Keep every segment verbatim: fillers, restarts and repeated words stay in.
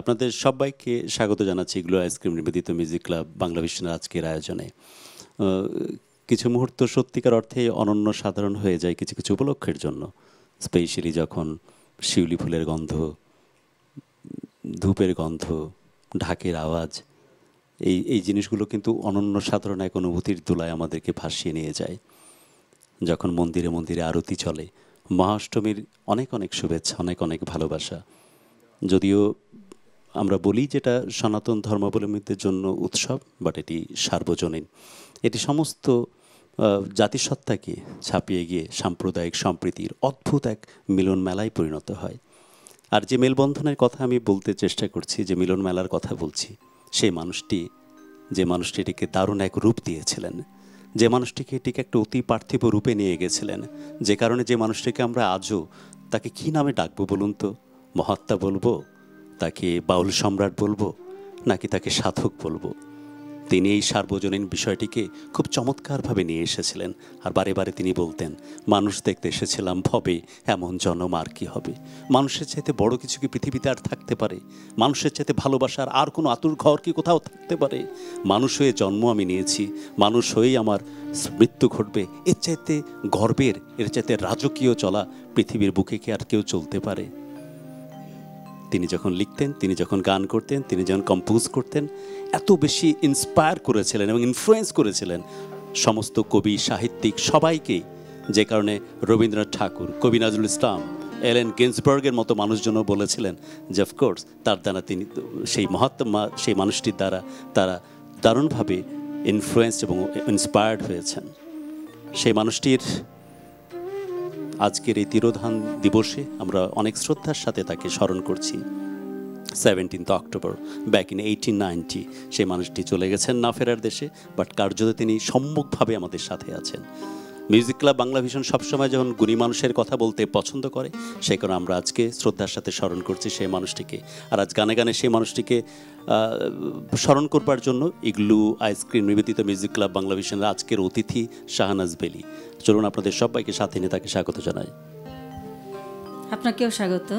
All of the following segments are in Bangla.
আপনাদের সবাইকে স্বাগত জানাচ্ছি ইগলু আইসক্রিম নিবেদিত মিউজিক ক্লাব বাংলাভিশনের আজকের আয়োজনে। কিছু মুহূর্ত সত্যিকার অর্থে অনন্য সাধারণ হয়ে যায় কিছু কিছু উপলক্ষের জন্য, স্পেশালি যখন শিউলি ফুলের গন্ধ, ধূপের গন্ধ, ঢাকের আওয়াজ, এই এই জিনিসগুলো কিন্তু অনন্য সাধারণ এক অনুভূতির দোলায় আমাদেরকে ভাসিয়ে নিয়ে যায়। যখন মন্দিরে মন্দিরে আরতি চলে, মহাষ্টমীর অনেক অনেক শুভেচ্ছা, অনেক অনেক ভালোবাসা। যদিও আমরা বলি যেটা সনাতন ধর্মাবলম্বীদের জন্য উৎসব, বাট এটি সার্বজনীন। এটি সমস্ত জাতিসত্তাকে ছাপিয়ে গিয়ে সাম্প্রদায়িক সম্প্রীতির অদ্ভুত এক মিলন মেলায় পরিণত হয়। আর যে মেলবন্ধনের কথা আমি বলতে চেষ্টা করছি, যে মিলন মেলার কথা বলছি, সেই মানুষটি যে মানুষটিকে দারুণ এক রূপ দিয়েছিলেন, যে মানুষটিকে এটিকে একটা অতি পার্থিব রূপে নিয়ে গেছিলেন, যে কারণে যে মানুষটিকে আমরা আজও তাকে কী নামে ডাকবো বলুন তো? মহাত্মা বলবো, তাকে বাউল সম্রাট বলবো, নাকি তাকে সাধক বলবো? তিনি এই সার্বজনীন বিষয়টিকে খুব চমৎকারভাবে নিয়ে এসেছিলেন। আর বারে বারে তিনি বলতেন, মানুষ দেখতে এসেছিলাম ভবে, এমন জনম আর কি হবে? মানুষের চাইতে বড় কিছু কি পৃথিবীতে আর থাকতে পারে? মানুষের চাইতে ভালোবাসার আর কোনো আতুর ঘর কি কোথাও থাকতে পারে? মানুষ হয়ে জন্ম আমি নিয়েছি, মানুষ হয়েই আমার মৃত্যু ঘটবে। এর চাইতে গর্বের, এর চাইতে রাজকীয় চলা পৃথিবীর বুকে কি আর কেউ চলতে পারে? তিনি যখন লিখতেন, তিনি যখন গান করতেন, তিনি যখন কম্পোজ করতেন, এত বেশি ইন্সপায়ার করেছিলেন এবং ইনফ্লুয়েন্স করেছিলেন সমস্ত কবি, সাহিত্যিক সবাইকেই, যে কারণে রবীন্দ্রনাথ ঠাকুর, কবি নজরুল ইসলাম, এলেন গিন্সবার্গের মতো মানুষজনও বলেছিলেন যে অফকোর্স তার দ্বারা তিনি, সেই মহাত্মা, সেই মানুষটির দ্বারা তারা দারুণভাবে ইনফ্লুয়েন্সড এবং ইন্সপায়ার্ড হয়েছেন। সেই মানুষটির আজকের এই তিরোধান দিবসে আমরা অনেক শ্রদ্ধার সাথে তাকে স্মরণ করছি। Seventeenth October back in eighteen ninety সেই মানুষটি চলে গেছেন না ফেরার দেশে, বাট কার্যত তিনি সম্মুখভাবে আমাদের সাথে আছেন। মিউজিক ক্লাব বাংলাভিশন সবসময় যখন গুণী মানুষের কথা বলতে পছন্দ করে, সেই কারণে আমরা আজকে শ্রদ্ধার সাথে স্মরণ করছি সেই মানুষটিকে। আর আজ গানে গানে সেই মানুষটিকে স্মরণ করবার জন্য ইগলু আইসক্রিম নিবেদিত মিউজিক ক্লাব বাংলাভিশনের আজকের অতিথি শাহনাজ বেলি। চলুন আপনাদের সবাইকে সাথে নিয়ে তাকে স্বাগত জানাই। আপনাকেও স্বাগত।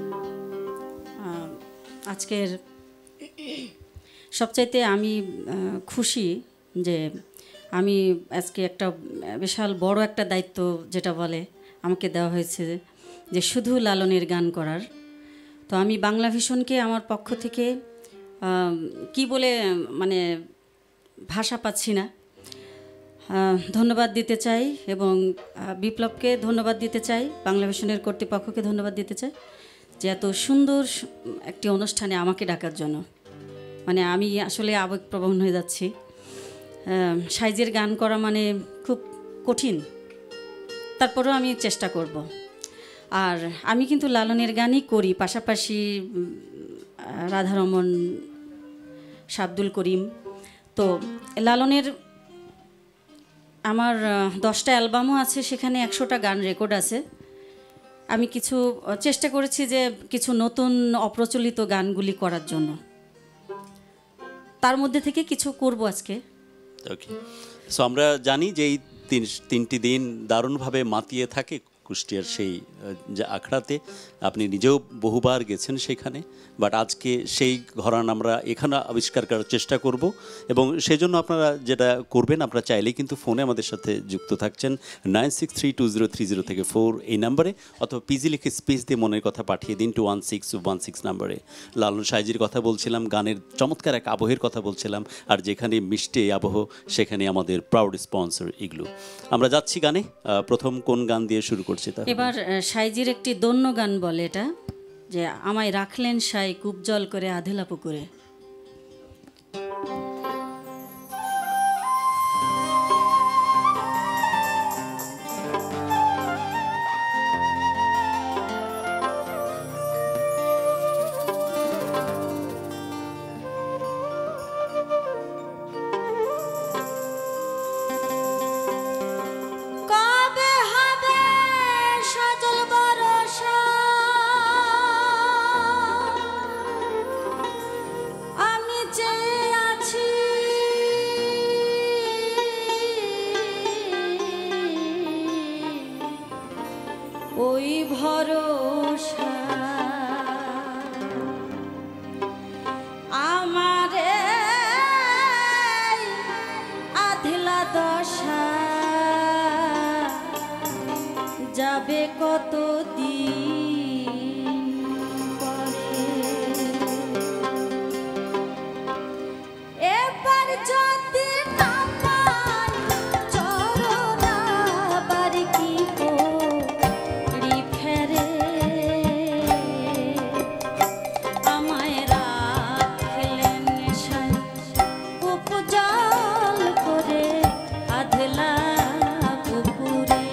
আজকের সবচাইতে আমি খুশি যে আমি আজকে একটা বিশাল বড় একটা দায়িত্ব, যেটা বলে আমাকে দেওয়া হয়েছে, যে শুধু লালনের গান করার। তো আমি বাংলাভিশনকে আমার পক্ষ থেকে কি বলে মানে ভাষা পাচ্ছি না, ধন্যবাদ দিতে চাই, এবং বিপ্লবকে ধন্যবাদ দিতে চাই, বাংলাভিশনের কর্তৃপক্ষকে ধন্যবাদ দিতে চাই যে এত সুন্দর একটি অনুষ্ঠানে আমাকে ডাকার জন্য। মানে আমি আসলে আবেগপ্রবণ হয়ে যাচ্ছি। সাইজের গান করা মানে খুব কঠিন, তারপরেও আমি চেষ্টা করব। আর আমি কিন্তু লালনের গানই করি, পাশাপাশি রাধারমন, শাব্দুল করিম। তো লালনের আমার দশটা অ্যালবামও আছে, সেখানে একশোটা গান রেকর্ড আছে। আমি কিছু চেষ্টা করেছি যে কিছু নতুন অপ্রচলিত গানগুলি করার জন্য, তার মধ্যে থেকে কিছু করব আজকে। ওকে, সো আমরা জানি যে এই তিন তিনটি দিন দারুণভাবে মাতিয়ে থাকে কুষ্টিয়ার সেই যে আখড়াতে। আপনি নিজেও বহুবার গেছেন সেখানে, বাট আজকে সেই ঘরানা আমরা এখানে আবিষ্কার করার চেষ্টা করব। এবং সেই জন্য আপনারা যেটা করবেন, আপনারা চাইলেই কিন্তু ফোনে আমাদের সাথে যুক্ত থাকছেন nine six three two zero three zero থেকে ফোর এই নাম্বারে, অথবা পিজি লিখে স্পেস দিয়ে মনের কথা পাঠিয়ে দিন two one six one six নাম্বারে। লালন সাইজির কথা বলছিলাম, গানের চমৎকার এক আবহের কথা বলছিলাম, আর যেখানে মিষ্টি আবহ সেখানে আমাদের প্রাউড স্পন্সর ইগলু। আমরা যাচ্ছি গানে। প্রথম কোন গান দিয়ে শুরু করছি? এবার সাইজির একটি দন্য গান বলে এটা, যে আমায় রাখলেন সাই কূপ জল করে আধেলা পুকুরে। ওই ভরসা আশা যাবে কত দিন পরে, এবার যদি না পাই চরণ আবার কি করি ফেরে, আমায় রাখলেন নেশায় উপজাল করে আধলা পুকুরে,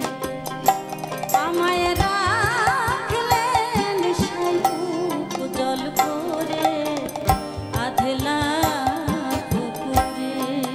আমায় রাখলেন নেশায় উপজাল করে আধলা পুকুরে।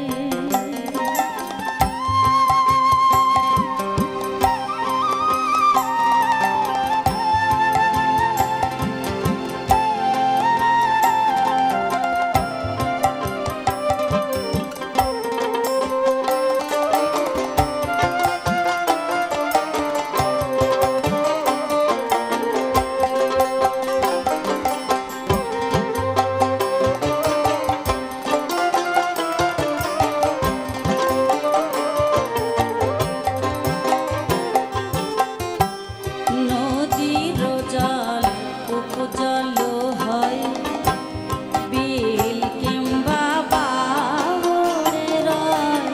নদীর জল উপজল হয়, বিল কিংবা বাওরে রয়,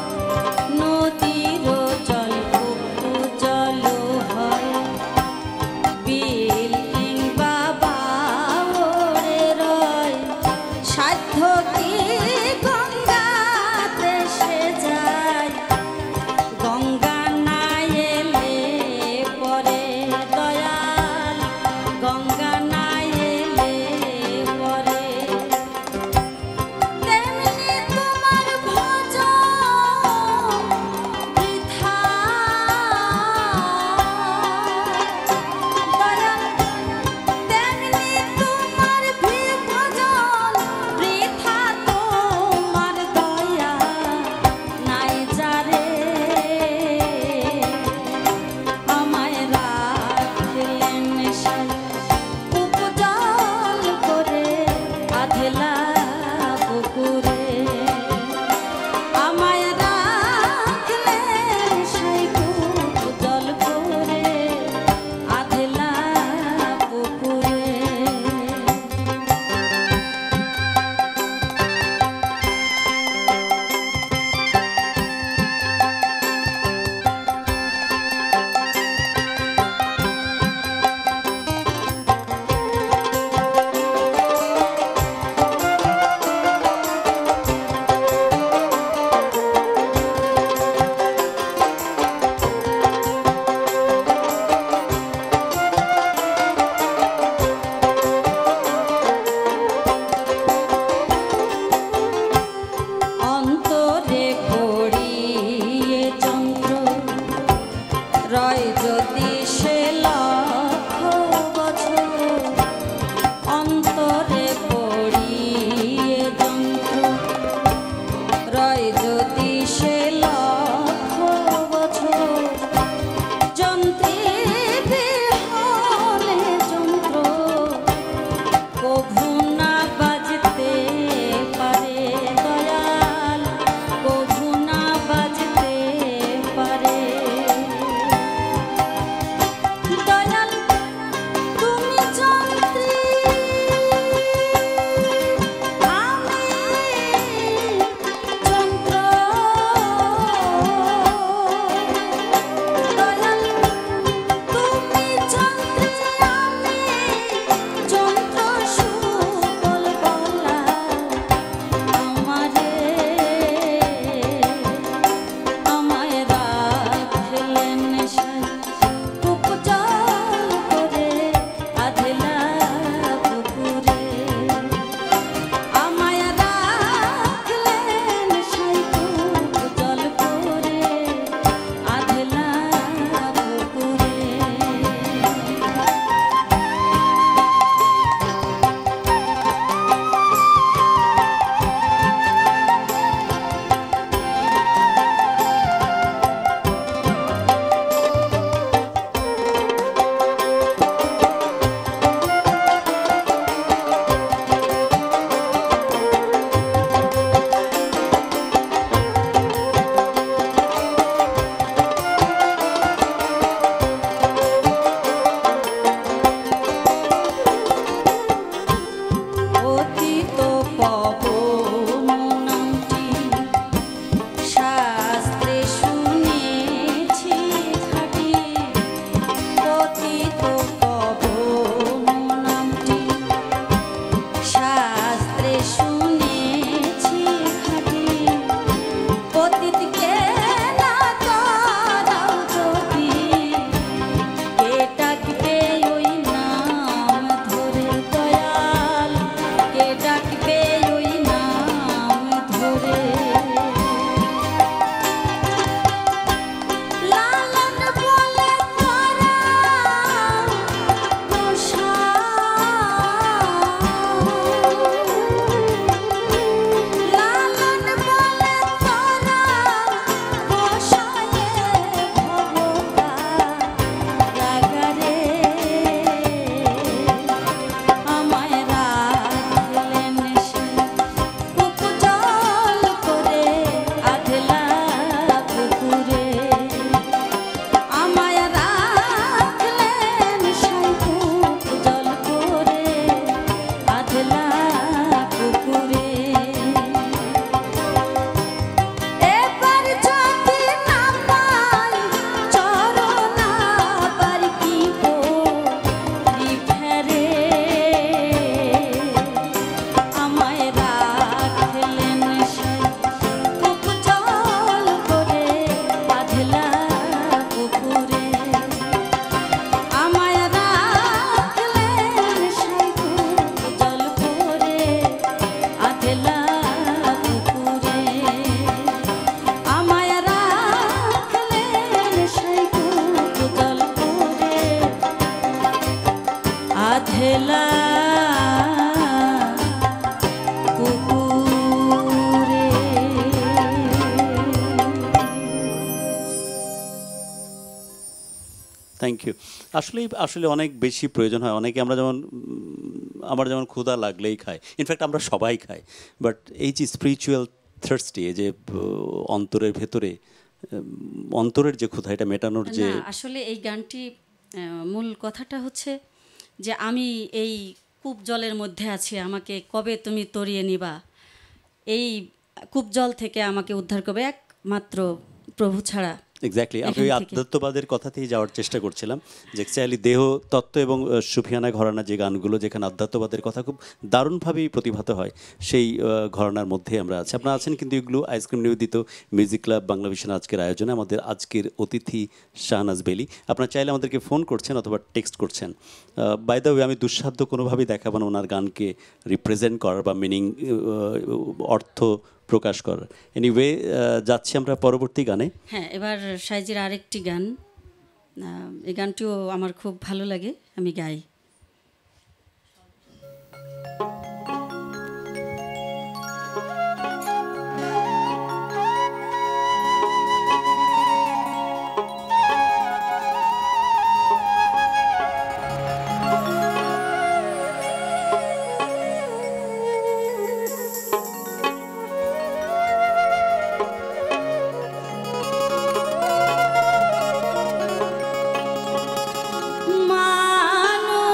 নদীর জল উপজল হয়, বিল কিংবা বাওরে রয়, সাধ্য কি গঙ্গাতে সে যায়, গঙ্গা না এলে পরে দয়াল, গঙ্গা না এলে পরে, তেমনি তোমার ভজন বৃথা দয়াল, তেমনি তোমার ভজন বৃথা, তোমার দয়া নাই যারে, আমায় রাখলেন নেশায় উপজাল করে আধলা পুকুরে, আমায় রাখলেন নেশায় উপজাল করে আধলা পুকুরে। অন্তরে পড়িয়ে যন্ত্র রয় যদি সে লক্ষ বছর, অন্তরে পড়িয়ে যন্ত্র রয় যদি সে লক্ষ বছর, যন্ত্রে বিহনে যন্ত্র কভু না বাজতে পারে দয়াল, কভু না বাজতে পারে দয়াল, তুমি যন্ত্রী আমি যন্ত্র থ্যাংক ইউ। আসলেই আসলে অনেক বেশি প্রয়োজন হয়। অনেকে আমরা যেমন আমার যেমন ক্ষুধা লাগলেই খাই, ইনফ্যাক্ট আমরা সবাই খাই, বাট এই যে স্পিরিচুয়াল থার্স্টি, এই যে অন্তরের ভেতরে অন্তরের যে ক্ষুধা, এটা মেটানোর যে আসলে এই গানটি মূল কথাটা হচ্ছে যে আমি এই কূপ জলের মধ্যে আছি, আমাকে কবে তুমি তরিয়ে নিবা, এই কূপ জল থেকে আমাকে উদ্ধার করবে একমাত্র প্রভু ছাড়া। এক্স্যাক্টলি, আমি ওই আধ্যাত্মবাদের কথাতেই যাওয়ার চেষ্টা করছিলাম, যে অ্যাকচুয়ালি দেহ তত্ত্ব এবং সুফিয়ানা ঘরানা যে গানগুলো, যেখানে আধ্যাত্মবাদের কথা খুব দারুণভাবেই প্রতিভাত হয়, সেই ঘরানার মধ্যে আমরা আছি। আপনারা আছেন কিন্তু এগুলো আইসক্রিম নিবেদিত মিউজিক ক্লাব বাংলাভিশন আজকের আয়োজনে। আমাদের আজকের অতিথি শাহনাজ বেলি। আপনারা চাইলে আমাদেরকে ফোন করছেন অথবা টেক্সট করছেন। বাই দ্য ওয়ে, আমি দুঃসাধ্য কোনোভাবেই দেখাবো না ওনার গানকে রিপ্রেজেন্ট করার বা মিনিং, অর্থ প্রকাশ করার। এনিওয়ে, যাচ্ছি আমরা পরবর্তী গানে। হ্যাঁ, এবার সাইজির আরেকটি গান, এই গানটিও আমার খুব ভালো লাগে, আমি গাই। মানুষ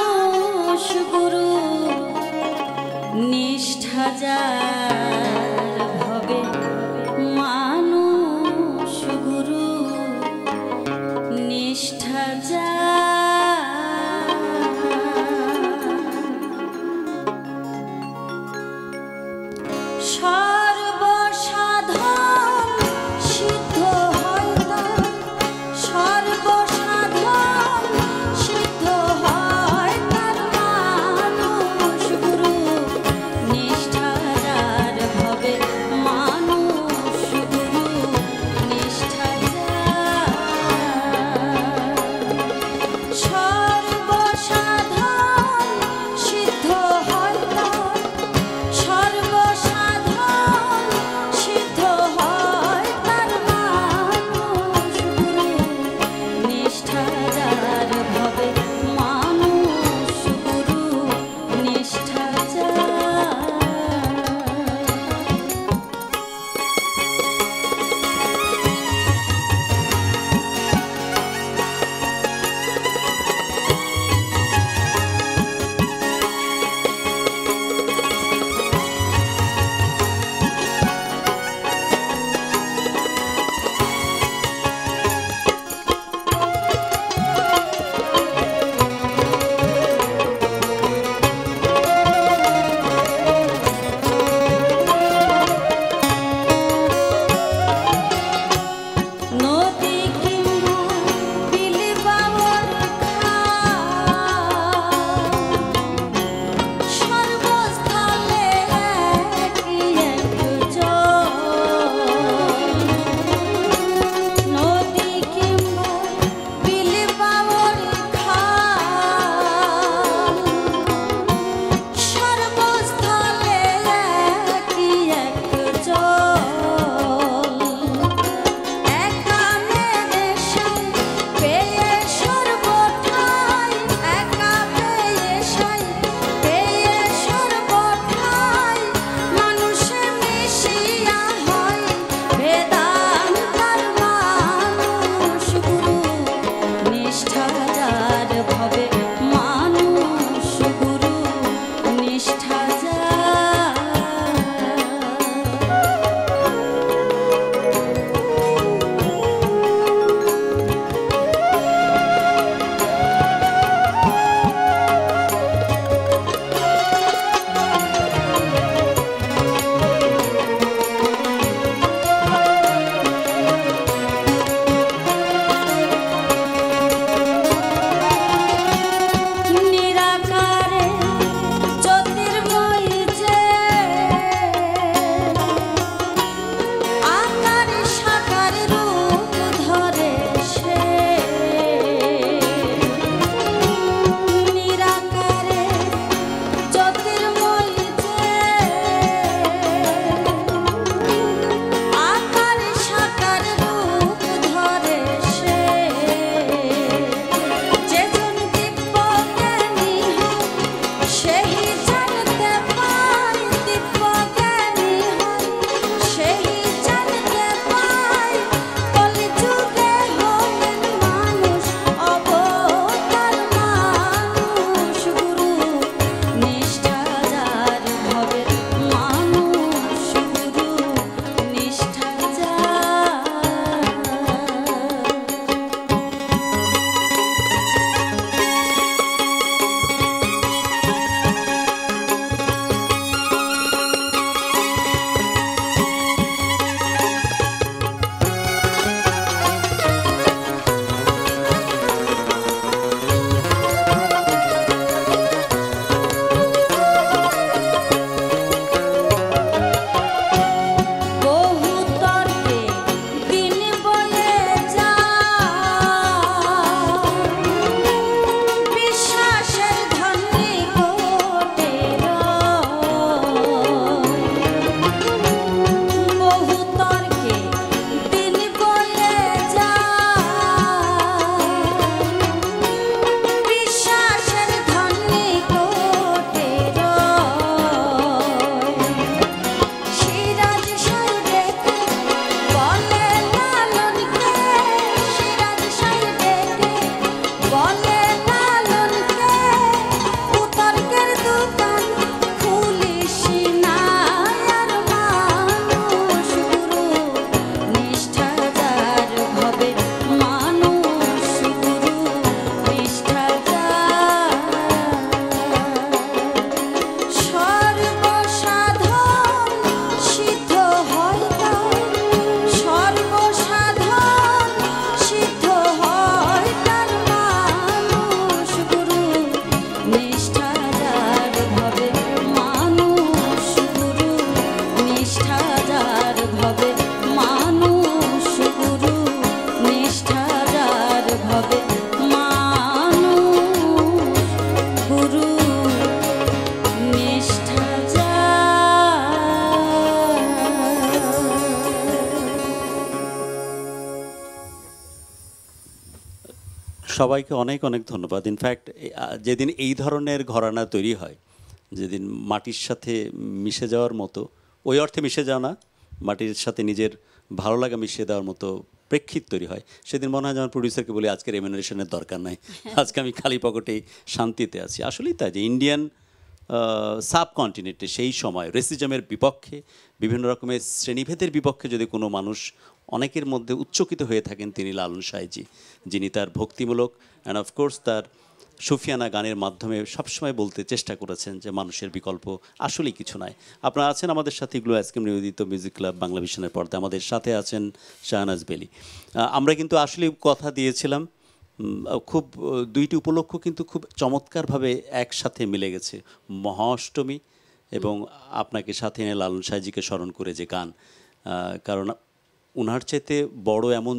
সবাইকে অনেক অনেক ধন্যবাদ। ইনফ্যাক্ট যেদিন এই ধরনের ঘরানা তৈরি হয়, যেদিন মাটির সাথে মিশে যাওয়ার মতো, ওই অর্থে মিশে যাওয়া না, মাটির সাথে নিজের ভালো লাগা মিশিয়ে দেওয়ার মতো প্রেক্ষিত তৈরি হয়, সেদিন মনে হয় যেমন প্রডিউসারকে বলি আজকে রেমিনারেশনের দরকার নাই, আজকে আমি খালি পকেটেই শান্তিতে আছি। আসলেই তাই যে ইন্ডিয়ান সাবকন্টিনেন্টে সেই সময় রেসিজমের বিপক্ষে, বিভিন্ন রকমের শ্রেণীভেদের বিপক্ষে যদি কোনো মানুষ অনেকের মধ্যে উচ্চকিত হয়ে থাকেন, তিনি লালন সাঁইজি, যিনি তার ভক্তিমূলক অ্যান্ড অফকোর্স তার সুফিয়ানা গানের মাধ্যমে সবসময় বলতে চেষ্টা করেছেন যে মানুষের বিকল্প আসলেই কিছু নাই। আপনারা আছেন আমাদের সাথে এগুলো আইসক্রিম নিবেদিত মিউজিক ক্লাব বাংলা ভিশনের পর্দায়, আমাদের সাথে আছেন শাহনাজ বেলি। আমরা কিন্তু আসলে কথা দিয়েছিলাম, খুব দুইটি উপলক্ষ কিন্তু খুব চমৎকারভাবে একসাথে মিলে গেছে, মহাষ্টমী এবং আপনাকে সাথে এনে লালন সাঁইজিকে স্মরণ করে যে গান, কারণ ওনার চাইতে বড় এমন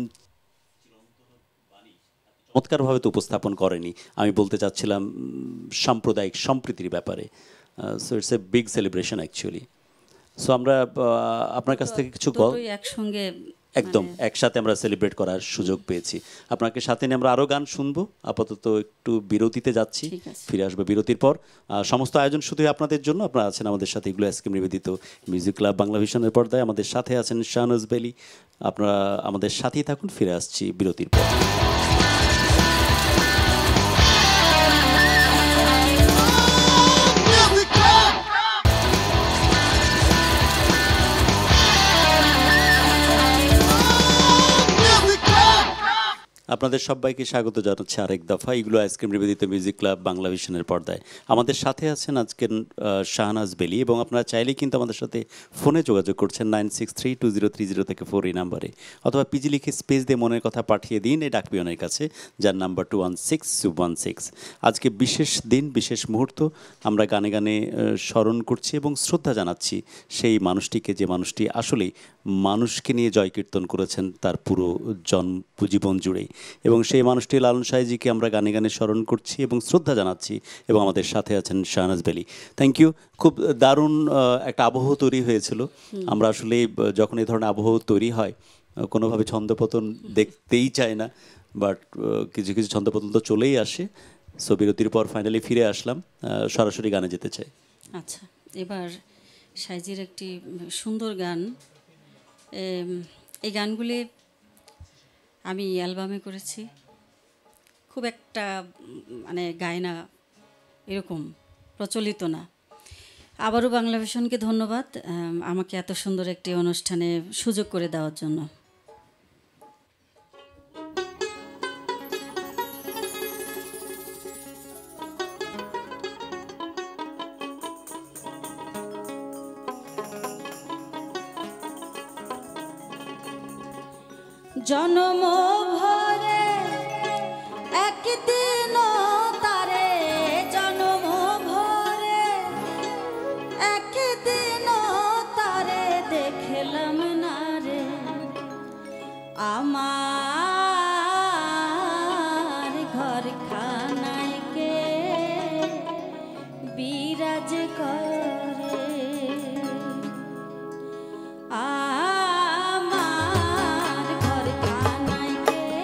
চমৎকারভাবে তো উপস্থাপন করেনি। আমি বলতে চাচ্ছিলাম সাম্প্রদায়িক সম্প্রীতির ব্যাপারে। So it's a big celebration actually. So আমরা আপনার কাছ থেকে কিছু একসঙ্গে একদম একসাথে আমরা সেলিব্রেট করার সুযোগ পেয়েছি। আপনাকে সাথে নিয়ে আমরা আরও গান শুনবো। আপাতত একটু বিরতিতে যাচ্ছি, ফিরে আসবো বিরতির পর। সমস্ত আয়োজন শুধুই আপনাদের জন্য। আপনারা আছেন আমাদের সাথে এগুলো আইসক্রিম নিবেদিত মিউজিক ক্লাব বাংলা ভিশনের পর্দায়, আমাদের সাথে আছেন শাহনাজ বেলি। আপনারা আমাদের সাথেই থাকুন, ফিরে আসছি বিরতির পর। আপনাদের সবাইকে স্বাগত জানাচ্ছি আরেক দফা এগুলো আইসক্রিম নিবেদিত মিউজিক ক্লাব বাংলা ভিশনের পর্দায়। আমাদের সাথে আছেন আজকের শাহনাজ বেলি, এবং আপনারা চাইলেই কিন্তু আমাদের সাথে ফোনে যোগাযোগ করছেন nine six three two zero three zero থেকে ফোর এই নাম্বারে, অথবা পিজি লিখে স্পেস দিয়ে মনের কথা পাঠিয়ে দিন এই ডাকপিয়নের কাছে, যার number two one six one six. আজকে বিশেষ দিন, বিশেষ মুহূর্ত, আমরা গানে গানে স্মরণ করছি এবং শ্রদ্ধা জানাচ্ছি সেই মানুষটিকে, যে মানুষটি আসলেই মানুষকে নিয়ে জয় কীর্তন করেছেন তার পুরো জন্ম জীবন জুড়েই, এবং সেই মানুষটি লালন সাঁইজিকে আমরা গানে গানে স্মরণ করছি এবং শ্রদ্ধা জানাচ্ছি। এবং আমাদের সাথে আছেন শাহনাজ বেলি। Thank you. খুব দারুণ একটা আবহ তৈরি হয়েছিল। আমরা আসলে যখন এই ধরনের আবহ তৈরি হয়, কোনোভাবে ছন্দপতন দেখতেই চায় না, বাট কিছু কিছু ছন্দপতন তো চলেই আসে। সো বিরতির পর ফাইনালি ফিরে আসলাম, সরাসরি গানে যেতে চাই। আচ্ছা, এবার সাঁইজির একটি সুন্দর গান, এই গানগুলি আমি অ্যালবামে করেছি, খুব একটা মানে গায়না এরকম প্রচলিত না। আবারও বাংলা ভিশনকে ধন্যবাদ আমাকে এত সুন্দর একটি অনুষ্ঠানে সুযোগ করে দেওয়ার জন্য। জনম ভরে একদিন তারে, জনম ভরে একদিন তারে দেখলাম না রে, আমার ঘর খানায় কে বিরাজ করে, আমার ঘর খানায় কে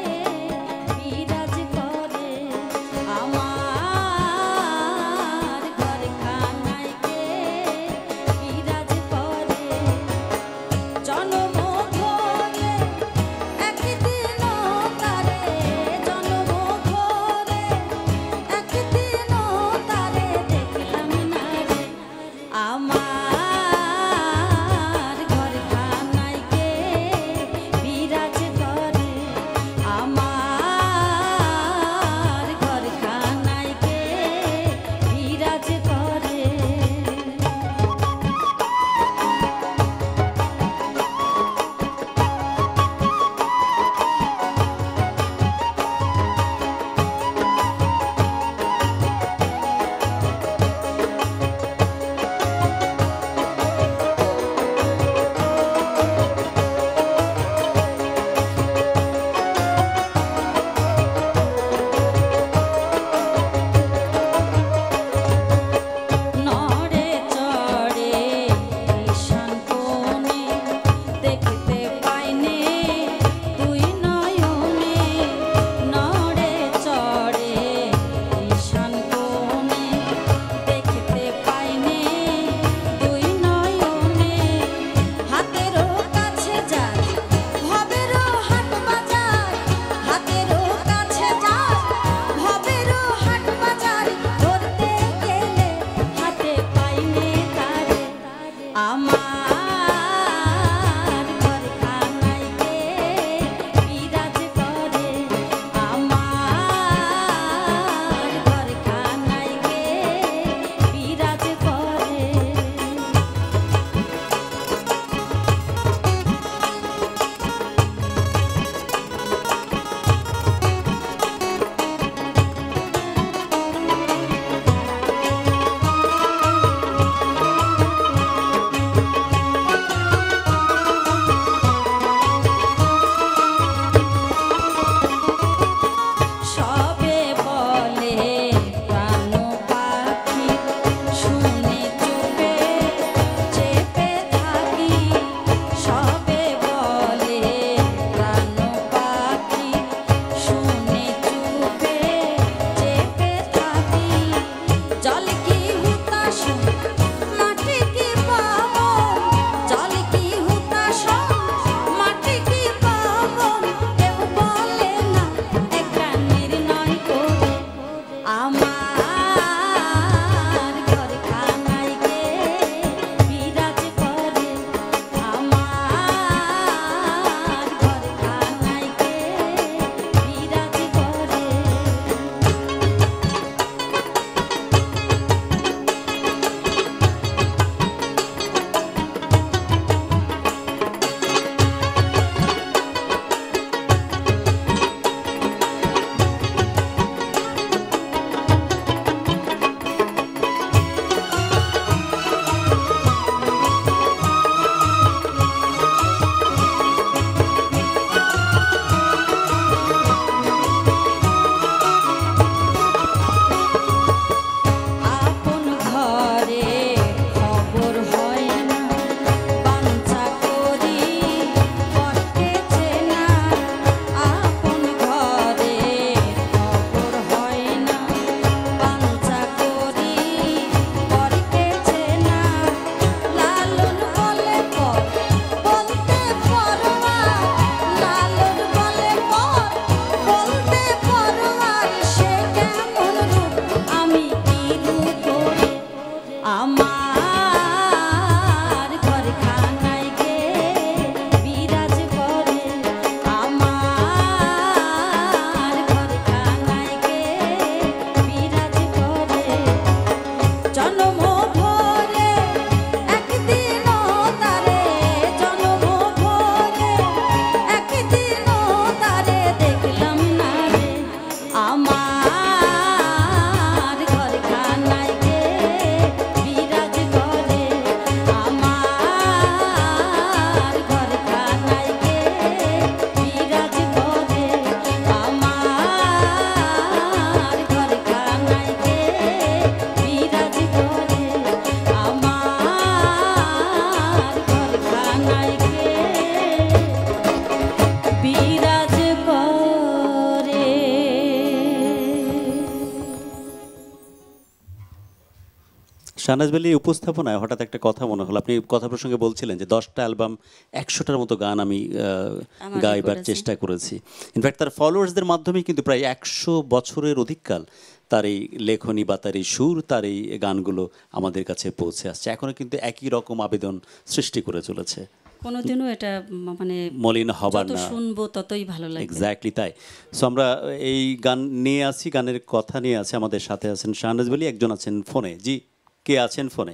শাহনাজ বেলির উপস্থাপনায় হঠাৎ একটা কথা মনে হলো, আপনি কথা প্রসঙ্গে বলছিলেন যে দশটা অ্যালবাম একশোটার মতো গান আমি গাইবার চেষ্টা করেছি। ইনফ্যাক্ট তার ফলোয়ার্সদের মাধ্যমেই কিন্তু প্রায় একশো বছরের অধিককাল তার এই লেখনী বা তার এই সুর, তার এই গানগুলো আমাদের কাছে পৌঁছে আসছে, এখনও কিন্তু একই রকম আবেদন সৃষ্টি করে চলেছে। কোনোদিনও এটা মানে মলিন হবার না, শুনবো ততই ভালো লাগে। এক্স্যাক্টলি তাই। সো আমরা এই গান নিয়ে আসি, গানের কথা নিয়ে আছে। আমাদের সাথে আছেন শাহনাজ বেলি, একজন আছেন ফোনে। জি, কে আছেন ফোনে?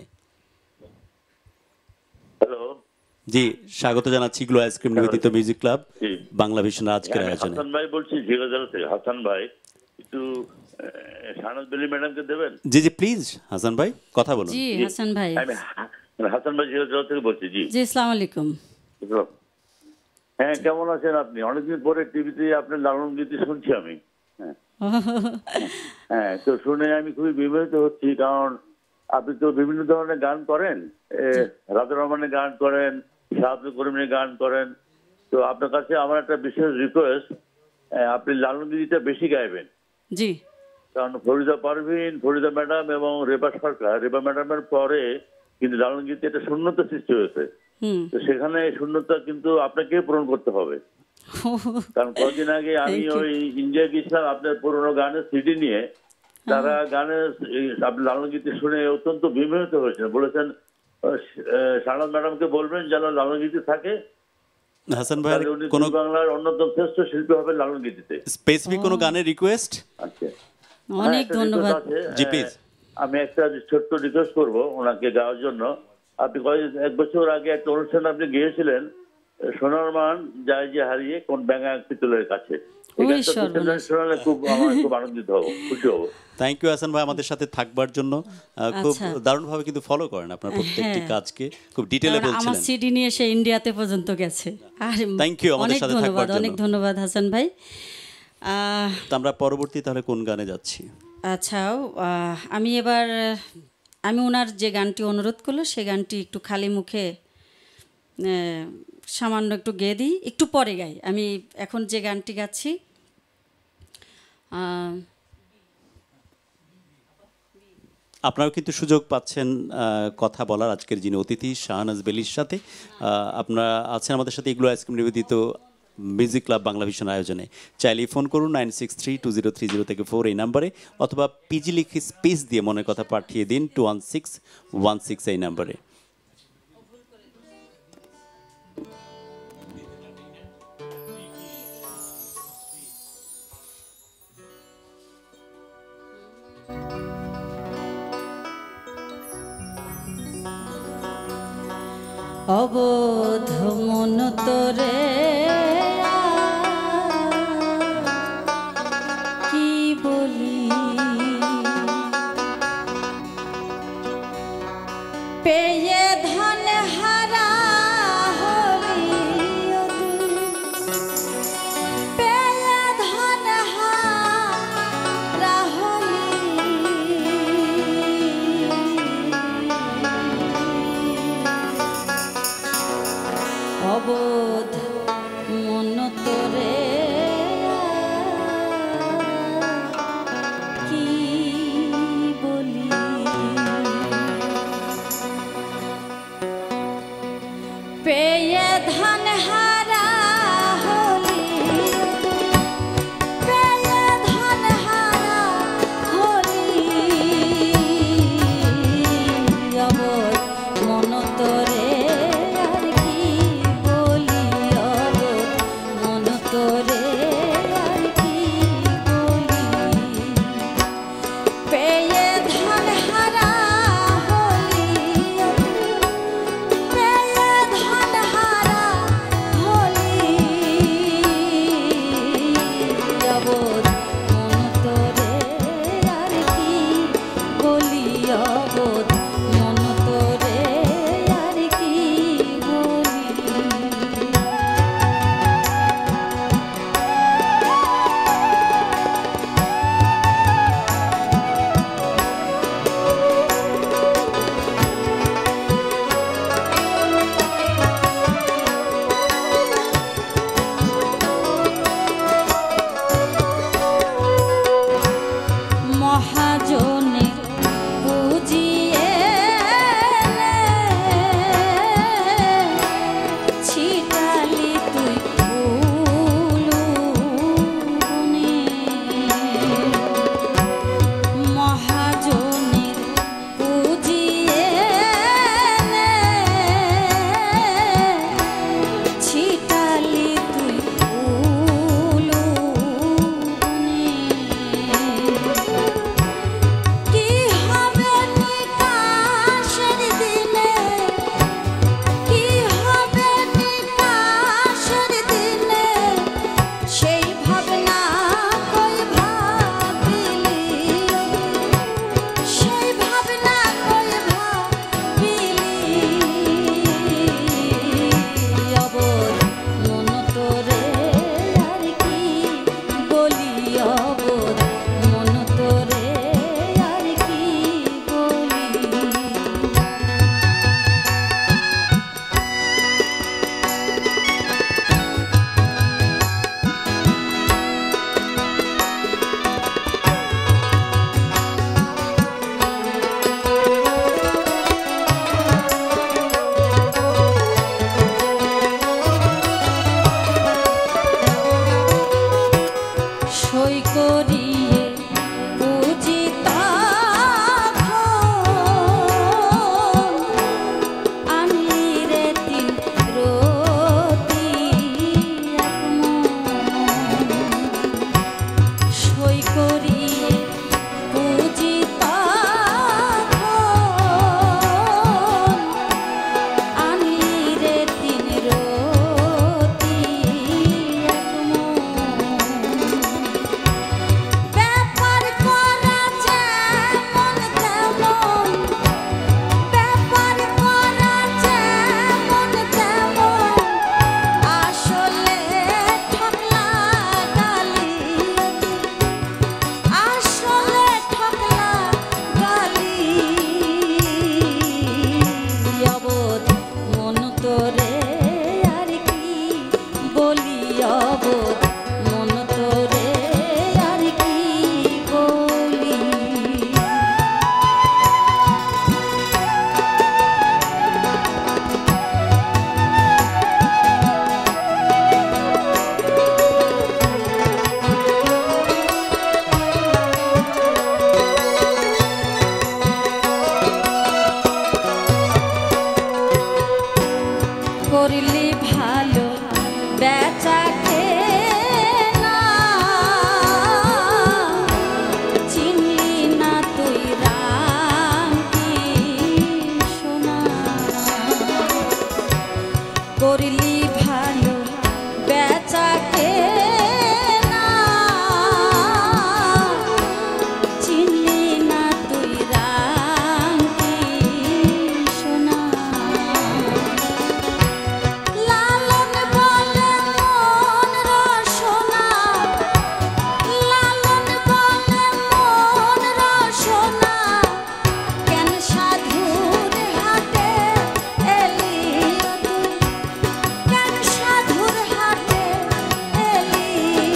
হ্যালো, জি, স্বাগত জানাচ্ছি গ্লো আইসক্রিম নিবেদিত মিউজিক ক্লাব বাংলা ভিশন আজকের আয়োজনে। হাসান ভাই বলছি ঝিগাজালা থেকে। হাসান ভাই, একটু শাহনাজ বেলি ম্যাডামকে দেবেন? জি জি প্লিজ হাসান ভাই কথা বলুন। জি হাসান ভাই। আমি হাসান ভাই ঝিগাজালা থেকে বলছি। জি জি, আসসালামু আলাইকুম। হ্যাঁ, কেমন আছেন আপনি? অনেকদিন পরে টিভিতে আপনার লালন গীতি শুনছি আমি। হ্যাঁ হ্যাঁ, তো শুনে আমি খুবই বিমোহিত হচ্ছি, কারণ আপনি তো বিভিন্ন ধরনের গান করেন, রাজা রহমানের গান করেন, শাহ আব্দুল করিমের গান করেন। তো আপনার কাছে আমার একটা বিশেষ রিকোয়েস্ট, আপনি লালন গীতিটা বেশি গাইবেন। জি, কারণ ফরিদা পারভিন, ফরিদা ম্যাডাম এবং রেবা সরকার, রেবা ম্যাডামের পরে কিন্তু লালন গীতি একটা শূন্যতা সৃষ্টি হয়েছে। তো সেখানে শূন্যতা কিন্তু আপনাকে পূরণ করতে হবে। কারণ কদিন আগে আমি ওই ইন্ডিয়া গিয়েছিলাম আপনার পুরোনো গানের সিডি নিয়ে, তারা গানের আপনার লালন গীতি শুনে অত্যন্ত বিমোহিত হয়েছেন, বলেছেন শাহনাজ ম্যাডামকে বলবেন যেন লালন গীতি থাকে। হাসান ভাই, উনি কোন বাংলার অন্যতম শ্রেষ্ঠ শিল্পী হবে লালন গীতিতে। স্পেসিফিক কোন গানের রিকোয়েস্ট? আচ্ছা, অনেক ধন্যবাদ। জি প্লিজ। আমি একটা ছোট্ট রিকোয়েস্ট করবো ওনাকে গাওয়ার জন্য। আপনি কয়েক এক বছর আগে একটা অনুষ্ঠান আপনি গিয়েছিলেন, সোনার মান যায় যে হারিয়ে কোন ব্যাঙা পিতলের কাছে। শোনালে খুব আমার খুব আনন্দিত হবো, খুশি হবো। থ্যাংক ইউ হাসান ভাই আমাদের সাথে থাকবার জন্য। খুব দারুণভাবে কিন্তু ফলো করেন আপনার প্রত্যেকটি কাজকে, খুব ডিটেইলে বলছিলেন। আমার সিডি নিয়ে সে ইন্ডিয়াতে পর্যন্ত গেছে। আর থ্যাংক ইউ আমাদের সাথে থাকবার জন্য। অনেক ধন্যবাদ হাসান ভাই। তো আমরা পরবর্তী তাহলে কোন গানে যাচ্ছি? আচ্ছা, আমি এবার আমি ওনার যে গানটি অনুরোধ করলো সেই গানটি একটু খালি মুখে সামান্য একটু গেয়ে দিই, একটু পরে গাই। আমি এখন যে গানটি গাচ্ছি আপনারাও কিন্তু সুযোগ পাচ্ছেন কথা বলার আজকের যিনি অতিথি শাহনাজ বেলির সাথে। আপনারা আছেন আমাদের সাথে এগুলো আইসক্রিম নিবেদিত মিউজিক ক্লাব বাংলা ভিশন আয়োজনে। চাইলে ফোন করুন nine six three two zero three zero থেকে ফোর এই নাম্বারে, অথবা পিজি লিখে স্পেস দিয়ে মনের কথা পাঠিয়ে দিন two one six one six এই নাম্বারে। অবোধ মন তোরে কি বলি, পেয়ে ধন হারা হলি, পেয়ে ধন হারা হলি, অবোধ অবোধ মন তোরে আর কি বলি। করলি ভালো বেচা কেনা, চিনলি না তুই রাম কি সোনা। করলি ভালো বেচা কেনা, চিনলি না তুই রাম কি সোনা। লালন বলে মন রসনা, লালন বলে মন রসনা, কেন সাধুর হাটে এলি তুই, কেন সাধুর হাটে এলি।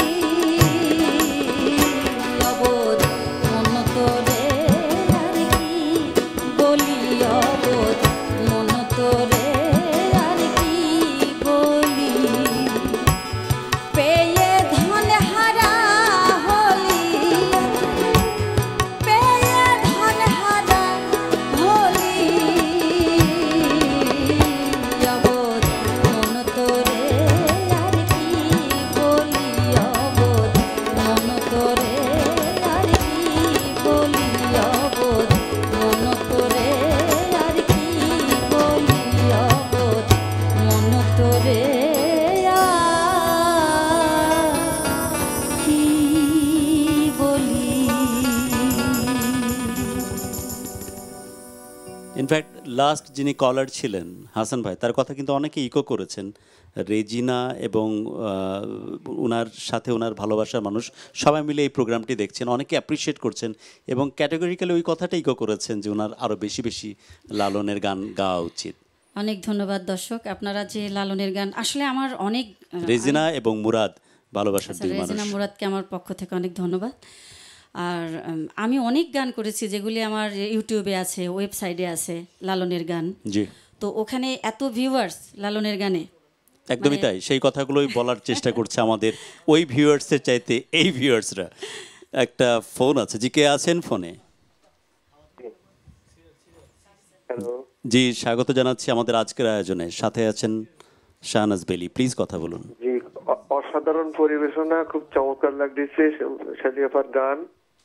অবোধ মন তোরে আর কি বলি, অবোধ মন তোরে আর কি বলি। পেয়ে ধন হারা হলি, পেয়ে ধন হারা হলি। অবোধ মন তোরে আর কি বলি, অবোধ মন তোরে আর কি বলি, অবোধ মন তোরে আর কি বলি, অবোধ মন তোরে আর কি বলি। ইনফ্যাক্ট লাস্ট যিনি কলার ছিলেন হাসান ভাই, তার কথা কিন্তু অনেকে ইকো করেছেন। রেজিনা এবং আহ, ওনার সাথে ওনার ভালোবাসার মানুষ সবাই মিলে এই প্রোগ্রামটি দেখছেন, অনেকে অ্যাপ্রিসিয়েট করছেন এবং ক্যাটাগরিক্যালি ওই কথাটা ইকো করেছেন যে ওনার আরও বেশি বেশি লালনের গান গাওয়া উচিত। অনেক ধন্যবাদ দর্শক, আপনারা যে লালনের গান, আসলে আমার অনেক রেজিনা এবং মুরাদ ভালোবাসার দুই মানুষ। রেজিনা মুরাদকে আমার পক্ষ থেকে অনেক ধন্যবাদ। আর উম, আমি অনেক গান করেছি যেগুলি আমার ইউটিউবে আছে, ওয়েবসাইটে আছে লালনের গান। জি, তো ওখানে এত ভিউয়ার্স লালনের গানে, একদমই তাই। সেই কথাগুলোই বলার চেষ্টা করছে আমাদের ওই ভিউয়ার্সের চাইতে এই ভিউয়ার্সরা। একটা ফোন আছে, জি কে আছেন ফোনে? হ্যালো, জি, স্বাগত জানাচ্ছি আমাদের আজকের আয়োজনে। সাথে আছেন শাহনাজ বেলি, প্লিজ কথা বলুন। জি, অ- অসাধারণ পরিবেশনা, খুব চমৎকার লাগতেছে শালিয়াপার গান।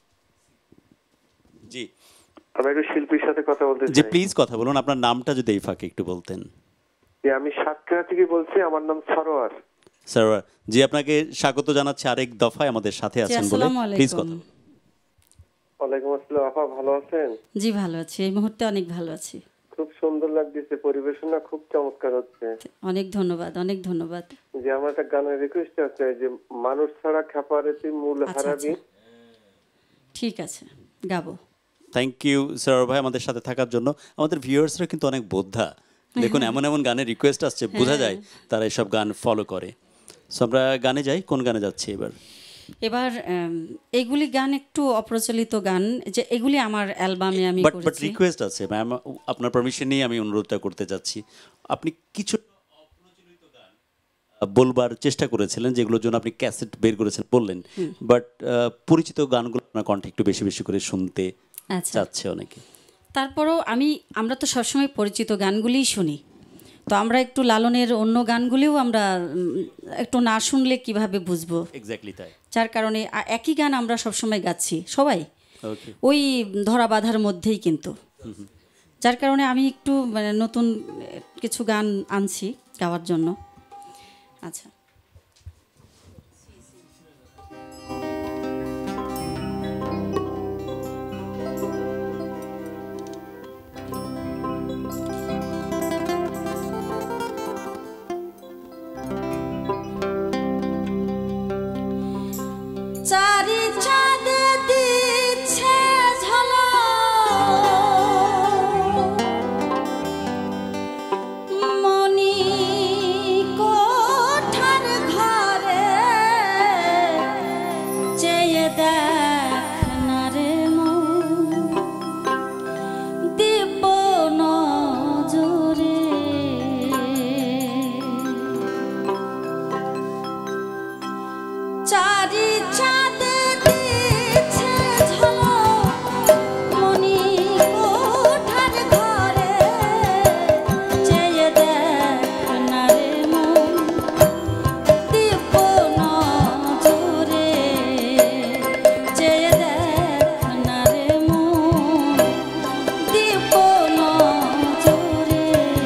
জি আমি একটু শিল্পীর সাথে কথা বলতে জি চাই। প্লিজ কথা বলুন, আপনার নামটা যদি এই ফাঁকে একটু বলতেন। জি, আমি সাতক্ষীরা থেকে বলছি, আমার নাম সরোয়ার। স্যার জি, আপনাকে স্বাগত জানাচ্ছি আরেক দফায় আমাদের সাথে জি, আছেন বলে, আসসালামু প্লিজ আলাইকুম। কথা। ওয়ালাইকুম আসসালাম, আপা ভালো আছেন? জি ভালো আছি, এই মুহূর্তে অনেক ভালো আছি। খুব সুন্দর লাগতেছে, পরিবেশনা খুব চমৎকার হচ্ছে। অনেক ধন্যবাদ, অনেক ধন্যবাদ। যে আমার একটা গানের রিকোয়েস্ট আছে, যে মানুষ ছাড়া খেপারে তুই মূল আচ্ছা হারাবি। আচ্ছা, ঠিক আছে, গাবো। থ্যাংক ইউ স্যার ভাই আমাদের সাথে থাকার জন্য। আমাদের ভিউয়ার্সরা কিন্তু অনেক বোদ্ধা, দেখুন এমন এমন গানের রিকোয়েস্ট আসছে, বোঝা যায় তারা এসব গান ফলো করে। সো আমরা গানে যাই, কোন গানে যাচ্ছি এবার? এবার উম, এগুলি গান একটু অপ্রচলিত গান, যে এগুলি আমার অ্যালবামে আমি বাট বাট করেছি। রিকোয়েস্ট আছে ম্যাম, আপনার পারমিশন নিয়ে আমি অনুরোধটা করতে যাচ্ছি। আপনি কিছু অপ্রচলিত গান বলবার চেষ্টা করেছিলেন, যেগুলোর জন্য আপনি ক্যাসেট বের করেছেন বললেন, বাট পরিচিত গানগুলো আপনার কণ্ঠে একটু বেশি বেশি করে শুনতে আচ্ছা, চাচ্ছে অনেকে। তারপরেও আমি, আমরা তো সবসময় পরিচিত গানগুলিই শুনি, তো আমরা একটু লালনের অন্য গানগুলিও আমরা উম, একটু না শুনলে কিভাবে বুঝবো। এক্স্যাক্টলি তাই। যার কারণে আ- একই গান আমরা সবসময় গাচ্ছি সবাই, ওকে, ওই ধরা বাঁধার মধ্যেই কিন্তু। যার কারণে আমি একটু মানে নতুন এ, কিছু গান আনছি গাওয়ার জন্য। আচ্ছা, চারি চাঁদে দিচ্ছে ঝলক, মনি কোঠার চারি চাঁদে দিচ্ছে ঝলক মনি কোঠার ঘরে চেয়ে দেখ না রে মন দিব্য নজরে চেয়ে দেখ না রে মন দিব্য নজরে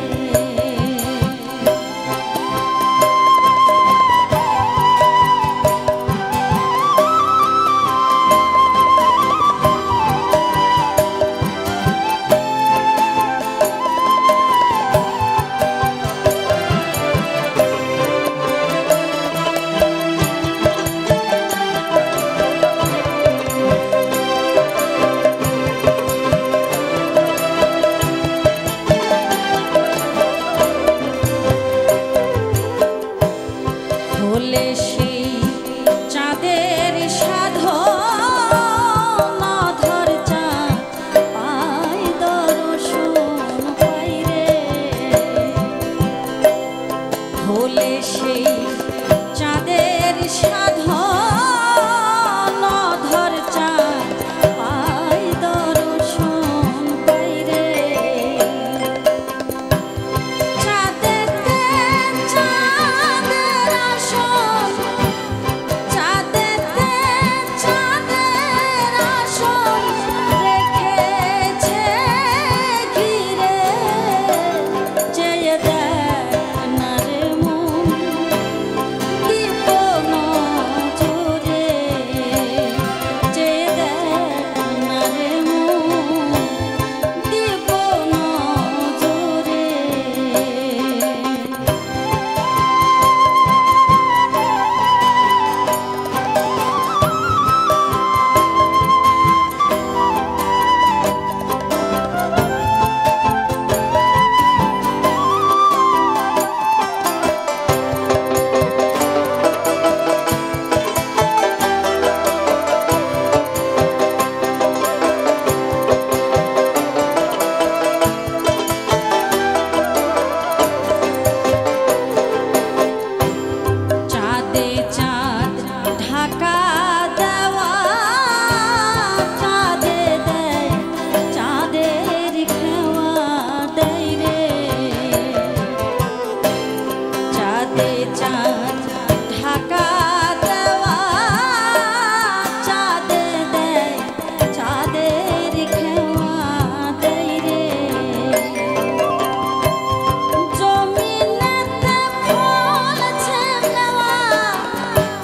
হলে সেই চাঁদের সাধন অধর চাঁদ পাই দর্শন পাই রে হলে সেই চাঁদের সাধন অধর চাঁদ পাই দর্শন পাই রে চাঁদেতে চাঁদের আসন চাঁদেতে চাঁদের আসন রেখেছে ঘিরে চেয়ে দেখ না রে মন দিব্য নজরে চেয়ে দেখ না রে মন দিব্য নজরে চাঁদে চাঁদ ঢাকা দেওয়া চাঁদে দেয় চাঁদের খেওয়া দেয় রে চাঁদে চাঁদ ঢাকা দেওয়া চাঁদে দেয় চাঁদের খেওয়া দেয় রে জমিনেতে ফলছে নেওয়া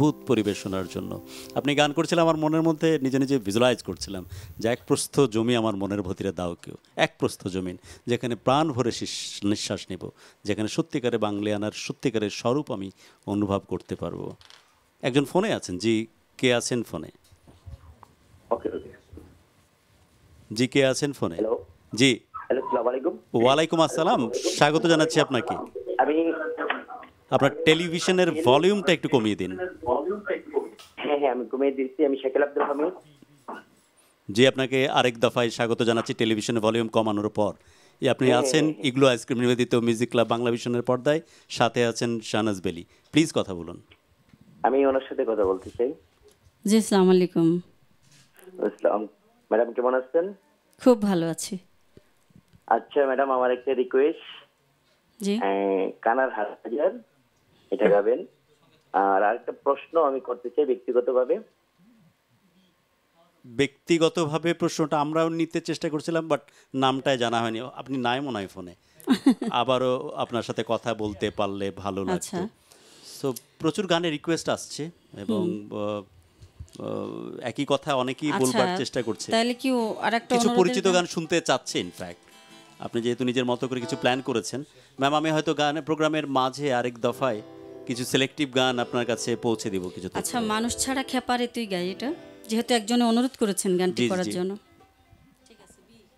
অদ্ভুত পরিবেশনার জন্য। আপনি গান করছিলেন, আমার মনের মধ্যে নিজে নিজে ভিজুয়ালাইজ করছিলাম যে এক প্রস্থ জমি আমার মনের ভতিরে দাও কেউ, এক প্রস্থ জমিন যেখানে প্রাণ ভরে নিঃশ্বাস নেব, যেখানে সত্যিকারে বাংলায়ানার সত্যিকারের স্বরূপ আমি অনুভব করতে পারবো। একজন ফোনে আছেন, জি কে আছেন ফোনে? ওকে ওকে জি কে আছেন ফোনে? হ্যালো জি হ্যালো আসসালামু আলাইকুম। ওয়ালাইকুম আসসালাম, স্বাগত জানাচ্ছি আপনাকে। আমি আপনার টেলিভিশনের ভলিউমটা একটু কমিয়ে দিন। হ্যাঁ হ্যাঁ আমি কমিয়ে দিচ্ছি। আমি শাকিল আব্দুল হামিদ। জি আপনাকে আরেক দফায় স্বাগত জানাচ্ছি টেলিভিশনের ভলিউম কমানোর পর। এই আপনি আছেন ইগলো আইসক্রিম নিবেদিত মিউজিক ক্লাব বাংলা ভিশনের পর্দায়, সাথে আছেন শাহনাজ বেলি। প্লিজ কথা বলুন। আমি ওনার সাথে কথা বলতে চাই। জি আসসালামু আলাইকুম। আসসালাম ম্যাডাম, কেমন আছেন? খুব ভালো আছি। আচ্ছা ম্যাডাম, আমার একটা রিকোয়েস্ট, জি কানার হাজার এটা গাবেন। আর আরেকটা প্রশ্ন আমি করতে চাই ব্যক্তিগতভাবে। ব্যক্তিগতভাবে প্রশ্নটা আমরাও নিতে চেষ্টা করছিলাম, বাট নামটাই জানা হয়নি। আপনি নাই মনে হয় ফোনে, আবারও আপনার সাথে কথা বলতে পারলে ভালো লাগতো। সো প্রচুর গানের রিকোয়েস্ট আসছে এবং একই কথা অনেকেই বলবার চেষ্টা করছে। তাহলে কি আরেকটা কিছু পরিচিত গান শুনতে চাচ্ছে। ইনফ্যাক্ট আপনি যেহেতু নিজের মতো করে কিছু প্ল্যান করেছেন ম্যাম, আমি হয়তো গানের প্রোগ্রামের মাঝে আরেক দফায় কিছু সিলেক্টিভ গান আপনার কাছে পৌঁছে দিব কিছু। আচ্ছা, মানুষ ছাড়া খেপারে তুই গাই, এটা যেহেতু একজনে অনুরোধ করেছেন গানটি করার জন্য। ঠিক আছে,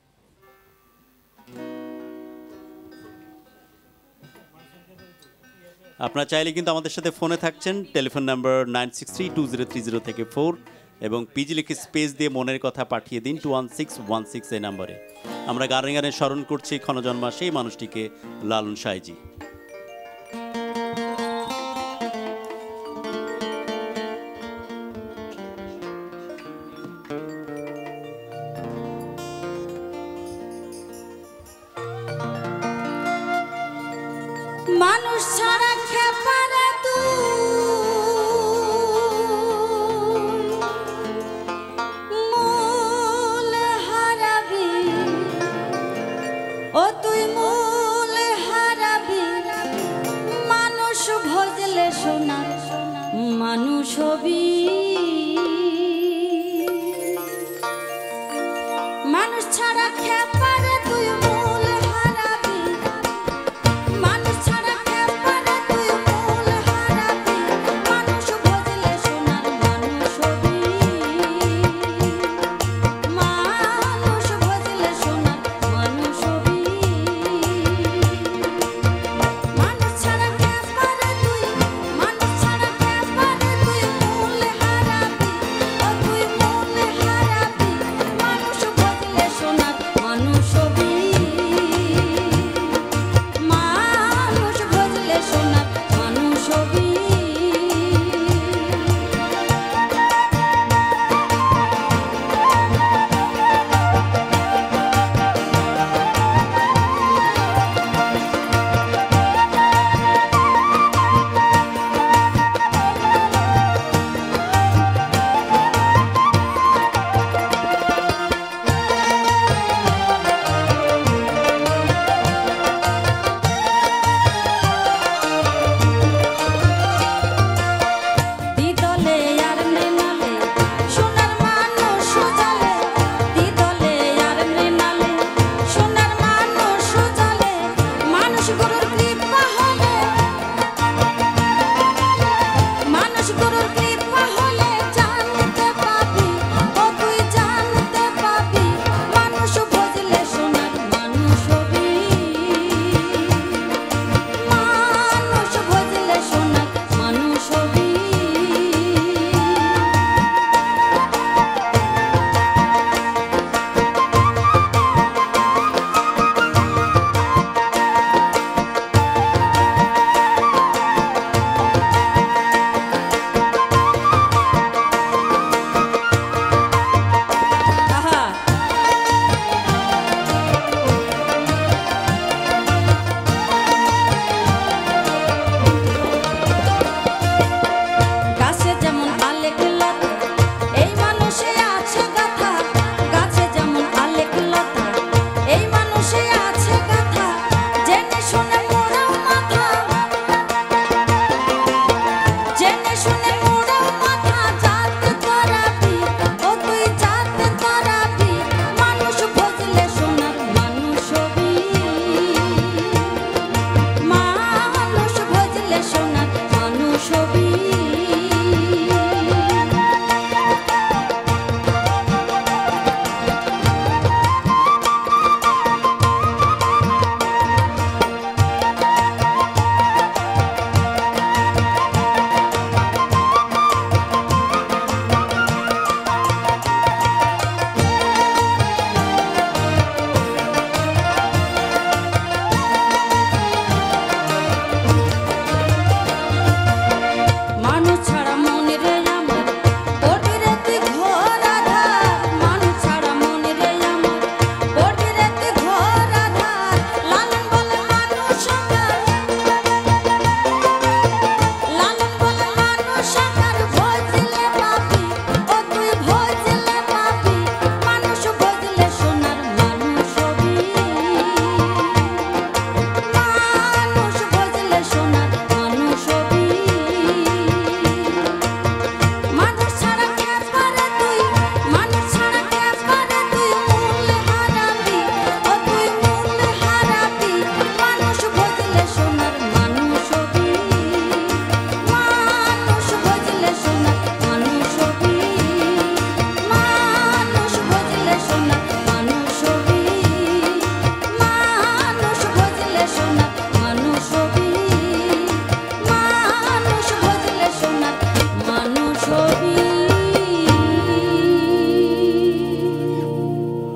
আপনারা চাইলে কিন্তু আমাদের সাথে ফোনে থাকছেন। Telephone number nine six three two zero three zero থেকে ফোর এবং পিজি লিখে স্পেস দিয়ে মনের কথা পাঠিয়ে দিন two one six one six এই নাম্বারে। আমরা গানে গানে স্মরণ করছি ক্ষণজন্মা সেই মানুষটিকে, লালন সাঁইজি। মানুষ ছাড়া খেপারে তুই মূল হারাবি, ও তুই মূল হারাবি। মানুষ ভজলে সোনা মানুষ হবি, মানুষ ছাড়া খেপারে তুই মূল হারাবি, মানুষ ছাড়া খেপারে তুই মূল হারাবি। মানুষ ভজলে সোনার মানুষ হবি, মানুষ ভজলে সোনার মানুষ হবি। মানুষ ছাড়া খেপারে তুই, মানুষ ছাড়া খেপারে তুই মূল হারাবি, ও তুই মূল হারাবি। মানুষ ভজলে সোনার মানুষ হবি।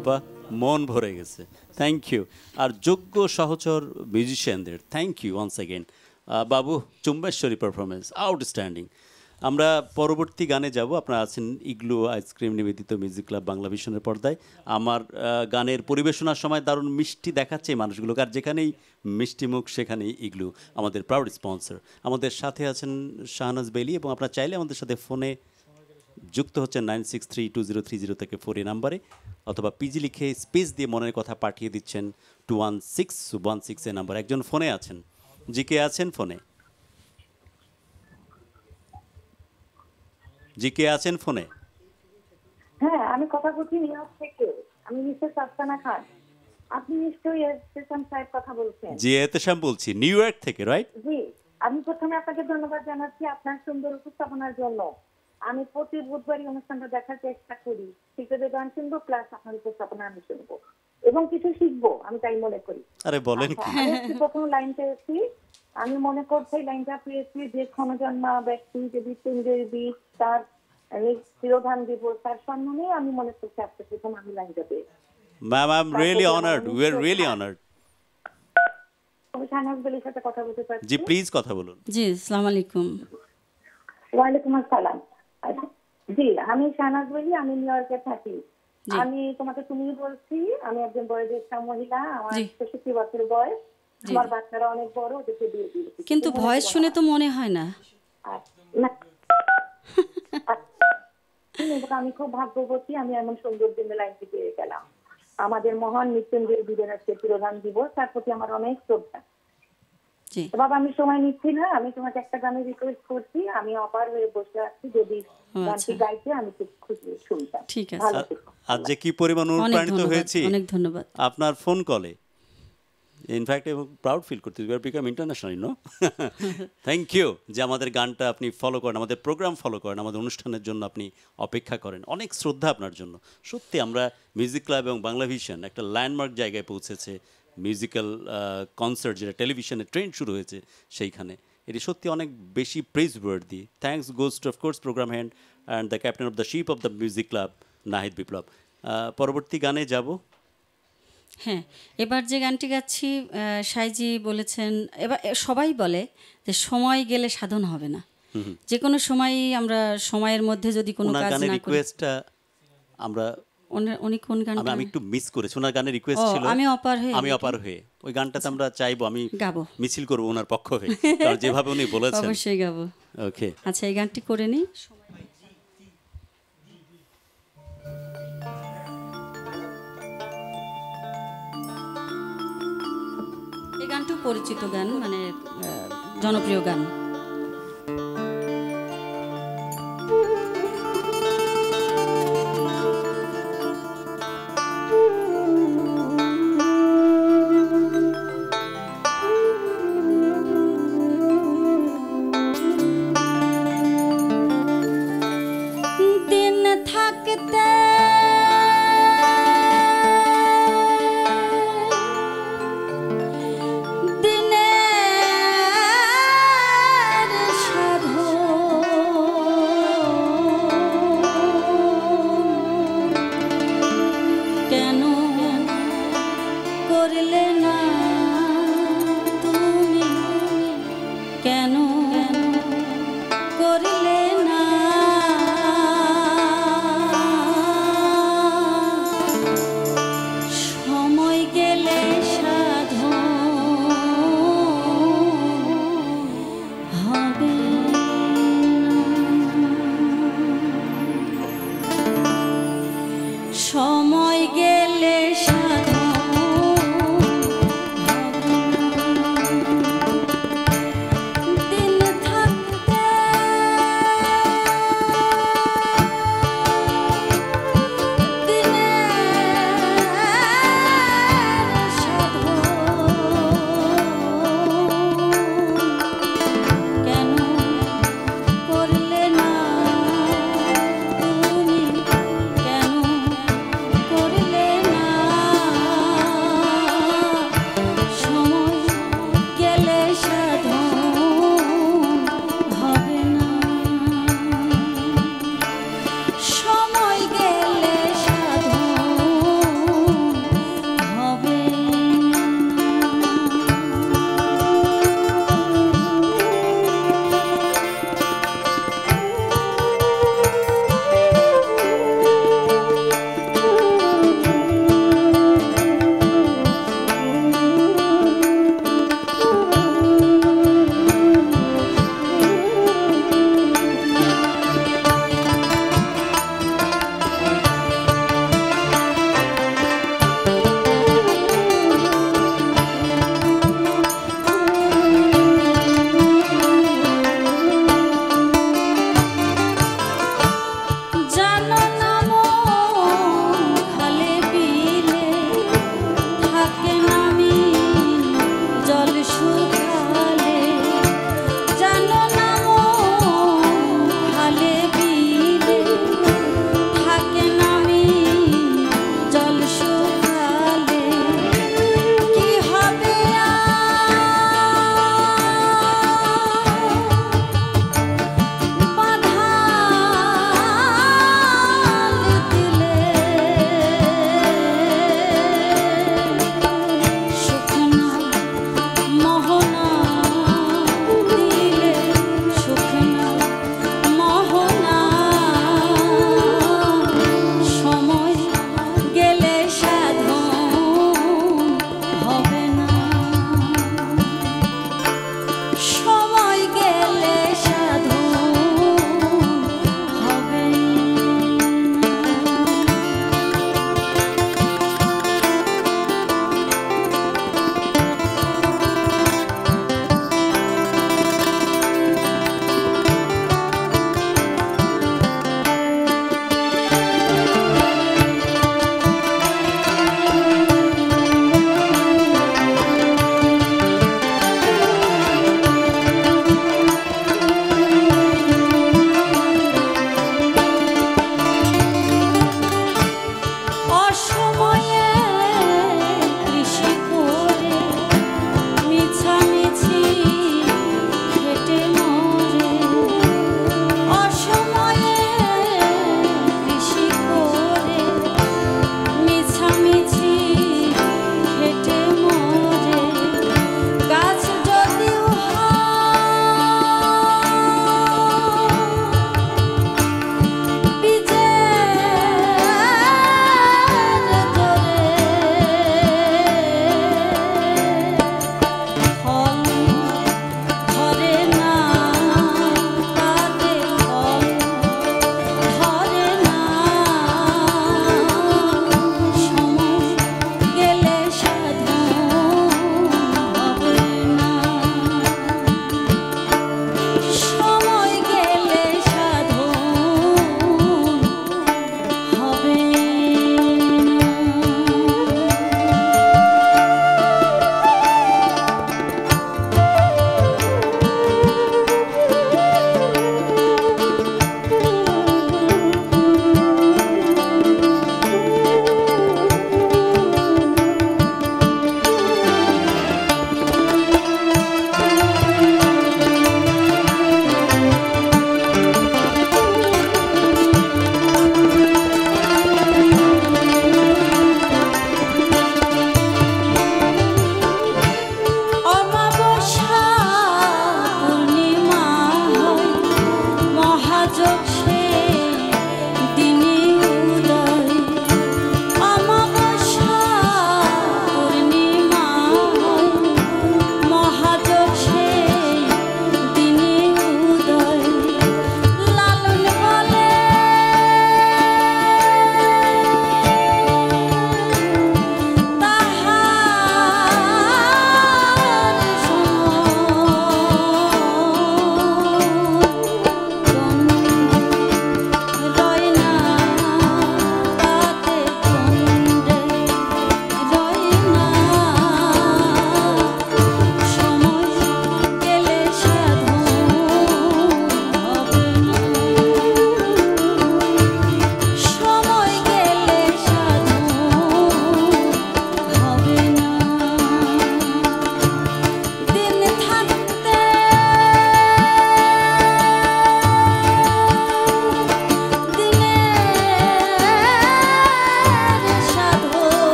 বাবা মন ভরে গেছে, থ্যাংক ইউ। আর যোগ্য সহচর মিউজিশিয়ানদের থ্যাংক ইউ ওয়ান্স অ্যাগেন। বাবু চুম্বেশ্বরী পারফরমেন্স আউটস্ট্যান্ডিং। আমরা পরবর্তী গানে যাব। আপনারা আছেন ইগলু আইসক্রিম নিবেদিত মিউজিক ক্লাব বাংলা ভিশনের পর্দায়। আমার গানের পরিবেশনার সময় দারুণ মিষ্টি দেখাচ্ছে এই মানুষগুলোকে, আর যেখানেই মিষ্টি মুখ সেখানেই ইগলু আমাদের প্রাউড স্পন্সর। আমাদের সাথে আছেন শাহনাজ বেলি, এবং আপনারা চাইলে আমাদের সাথে ফোনে যুক্ত হচ্ছেন nine six three two zero three zero থেকে ফোর এই নাম্বারে, অথবা পিজি লিখে স্পেস দিয়ে মনের কথা পাঠিয়ে দিচ্ছেন two one six one six এ নাম্বার। একজন ফোনে আছেন, জি কে আছেন ফোনে? জি কে আছেন ফোনে? হ্যাঁ, আমি কথা বলছি নিউ ইয়র্ক থেকে। আমি মিসেস আফসানা খান। আপনি নিশ্চয়ই এহতেশাম সাহেব কথা বলছেন? জি, এহতেশাম বলছি, নিউ ইয়র্ক থেকে, রাইট? জি, আমি প্রথমে আপনাকে ধন্যবাদ জানাচ্ছি আপনার সুন্দর উপস্থাপনার জন্য। আমি প্রতি বুধবারই অনুষ্ঠানটা দেখার চেষ্টা করি, শিল্পীদের গান শুনবো, প্লাস আপনার উপস্থাপনা আমি শুনবো এবং কিছু শিখবো, আমি তাই মনে করি। আরে বলেন কি? আমি প্রথম লাইন পেয়েছি, আমি মনে করছি লাইনটা পেয়েছি যে ক্ষণজন্মা ব্যক্তি যদি তুঞ্জের বীজ তার চিরধান দিব তার সম্মানে, আমি মনে করছি আজকে প্রথম আমি লাইনটা পেয়েছি। Ma'am, I am really honoured, we are really honoured. আমি শাহনাজ বেলির সাথে কথা বলতে পারছি? জি, প্লিজ কথা বলুন। জি, আসসালামু আলাইকুম। ওয়ালাইকুম আসসালাম। জি, আমি শাহনাজ বেলি, আমি নিউ ইয়র্কে থাকি। আমি তোমাকে তুমি বলছি, আমি একজন বয়োজ্যেষ্ঠ মহিলা, আমার ছেষট্টি বছর বয়স, আমার বাচ্চারা অনেক বড়, ওদেরকে দিয়ে দিয়েছি। কিন্তু ভয়েস শুনে তো মনে হয় না। আমি খুব ভাগ্যবতী, আমি এমন সুন্দর দিনে লাইনটি পেয়ে গেলাম। আমাদের মহান মৃত্যুঞ্জয় দিনের আজকে তিরোধান দিবস, তার প্রতি আমার অনেক শ্রদ্ধা। বাবা, আমি সময় নিচ্ছি না, আমি তোমাকে একটা গানের রিকোয়েস্ট করছি। আমি অপার হয়ে বসে আছি, যদি গানটি গাইতে আমি খুব খুশি শুনতাম। ঠিক আছে। আজ যে কি পরিমাণ অনুপ্রাণিত হয়েছি অনেক ধন্যবাদ আপনার ফোন কলে। ইনফ্যাক্ট এবং প্রাউড ফিল করতে, you are become international, no? Thank you যে আমাদের গানটা আপনি ফলো করেন, আমাদের প্রোগ্রাম ফলো করেন, আমাদের অনুষ্ঠানের জন্য আপনি অপেক্ষা করেন। অনেক শ্রদ্ধা আপনার জন্য। সত্যি আমরা মিউজিক ক্লাব এবং বাংলা ভিশন একটা ল্যান্ডমার্ক জায়গায় পৌঁছেছে। মিউজিক্যাল কনসার্ট যেটা টেলিভিশনে ট্রেন্ড শুরু হয়েছে সেইখানে, এটি সত্যি অনেক বেশি praise worthy. Thanks goes to of course programme hand and the captain of the ship of the music club Nahid Biplob. পরবর্তী গানে যাব। হ্যাঁ, এবার যে গানটি গাচ্ছি, সাইজি বলেছেন, এবার সবাই বলে যে সময় গেলে সাধন হবে না। যে কোনো সময়ই আমরা সময়ের মধ্যে যদি কোনো কাজ না করি। রিকোয়েস্টটা আমরা উনি কোন গানটা আমি একটু মিস করেছি, ওনার গানের রিকোয়েস্ট ছিল আমি অপার হয়ে আমি অপার হয়ে ওই গানটাতে আমরা চাইবো, আমি গাবো, মিছিল করবো ওনার পক্ষ হয়ে, কারণ যেভাবে উনি বলেছেন অবশ্যই গাবো। ওকে, আচ্ছা, এই গানটি করে নিই। এই গানটি পরিচিত গান, মানে জনপ্রিয় গান। কেন করলে না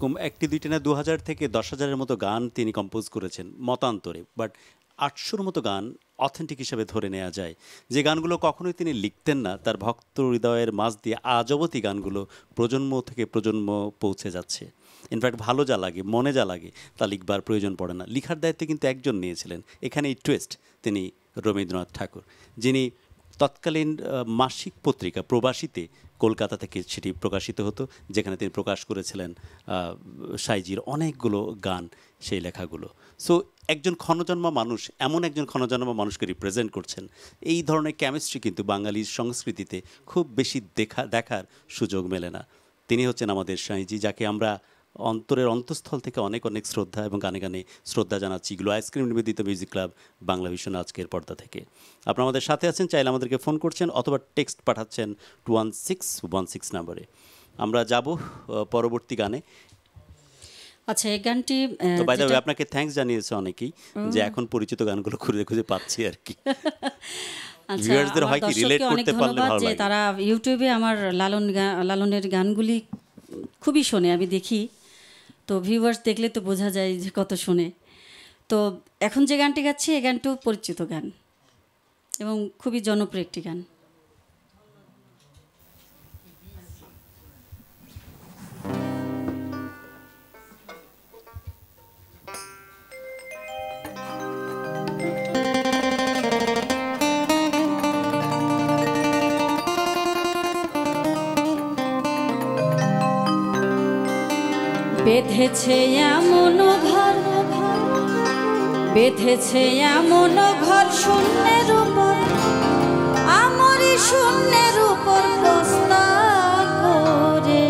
এরকম একটি দুইটি না দু হাজার থেকে দশ হাজারের মতো গান তিনি কম্পোজ করেছেন মতান্তরে, বাট আটশোর মতো গান অথেন্টিক হিসেবে ধরে নেওয়া যায়। যে গানগুলো কখনোই তিনি লিখতেন না, তার ভক্ত হৃদয়ের মাঝ দিয়ে আজ অবধি গানগুলো প্রজন্ম থেকে প্রজন্ম পৌঁছে যাচ্ছে। ইনফ্যাক্ট ভালো যা লাগে, মনে যা লাগে তা লিখবার প্রয়োজন পড়ে না। লিখার দায়িত্বে কিন্তু একজন নিয়েছিলেন, এখানে এই টুইস্ট, তিনি রবীন্দ্রনাথ ঠাকুর, যিনি তৎকালীন মাসিক পত্রিকা প্রবাসীতে কলকাতা থেকে সেটি প্রকাশিত হতো, যেখানে তিনি প্রকাশ করেছিলেন সাইজির অনেকগুলো গান, সেই লেখাগুলো। সো একজন ক্ষণজন্মা মানুষ, এমন একজন ক্ষণজন্মা মানুষকে রিপ্রেজেন্ট করছেন। এই ধরনের কেমিস্ট্রি কিন্তু বাঙালির সংস্কৃতিতে খুব বেশি দেখা দেখার সুযোগ মেলে না। তিনি হচ্ছেন আমাদের সাইজি, যাকে আমরা অন্তরের অন্তঃস্থল থেকে অনেক অনেক শ্রদ্ধা এবং গানে গানে শ্রদ্ধা জানাচ্ছি। গ্লো আইসক্রিম নিবেদিত মিউজিক ক্লাব, বাংলা ভিশন আজকের পর্দা থেকে। আপনারা আমাদের সাথে আছেন, চাইলে আমাদেরকে ফোন করছেন অথবা টেক্সট পাঠাচ্ছেন two one six one six নাম্বারে। আমরা যাব পরবর্তী গানে। আচ্ছা, এই গানটি বাই দ্য ওয়ে আপনাকে থ্যাঙ্কস জানিয়েছে অনেকেই, যে এখন পরিচিত গানগুলো খুঁজে খুঁজে পাচ্ছি আর কি। ভিউয়ার্সদের হয় কি রিলেট করতে পারলে ভালো লাগে। তারা ইউটিউবে আমার লালন লালনের গানগুলি খুবই শোনে, আমি দেখি, তো ভিউয়ার্স দেখলে তো বোঝা যায় যে কত শোনে। তো এখন যে গানটি গাচ্ছি, এই গানটিও পরিচিত গান এবং খুবই জনপ্রিয় একটি গান। বেঁধেছে এমন ঘর, বেঁধেছে এমন ঘর শূন্যের উপর, আমারই শূন্যের উপর বস্তা করে,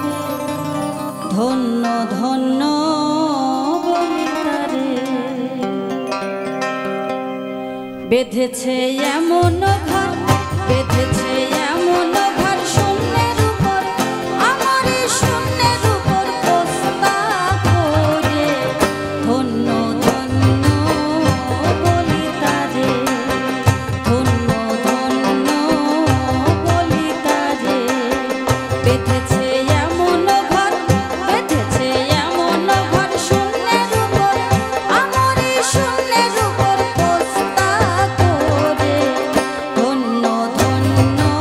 ধন্য ধন্য বলে তারে। বেঁধেছে এমন ঘর, বেঁধেছে এমন ঘর শূন্যের উপর, আমারই শূন্যের উপর বস্তা করে, ধন্য ধন্য বলি তারে, ধন্য ধন্য বলি তারে। বেঁধেছে এমন ঘর, বেঁধেছে এমন ঘর শূন্যের উপর, আমারই শূন্যের উপর বস্তা করে, ধন্য ধন্য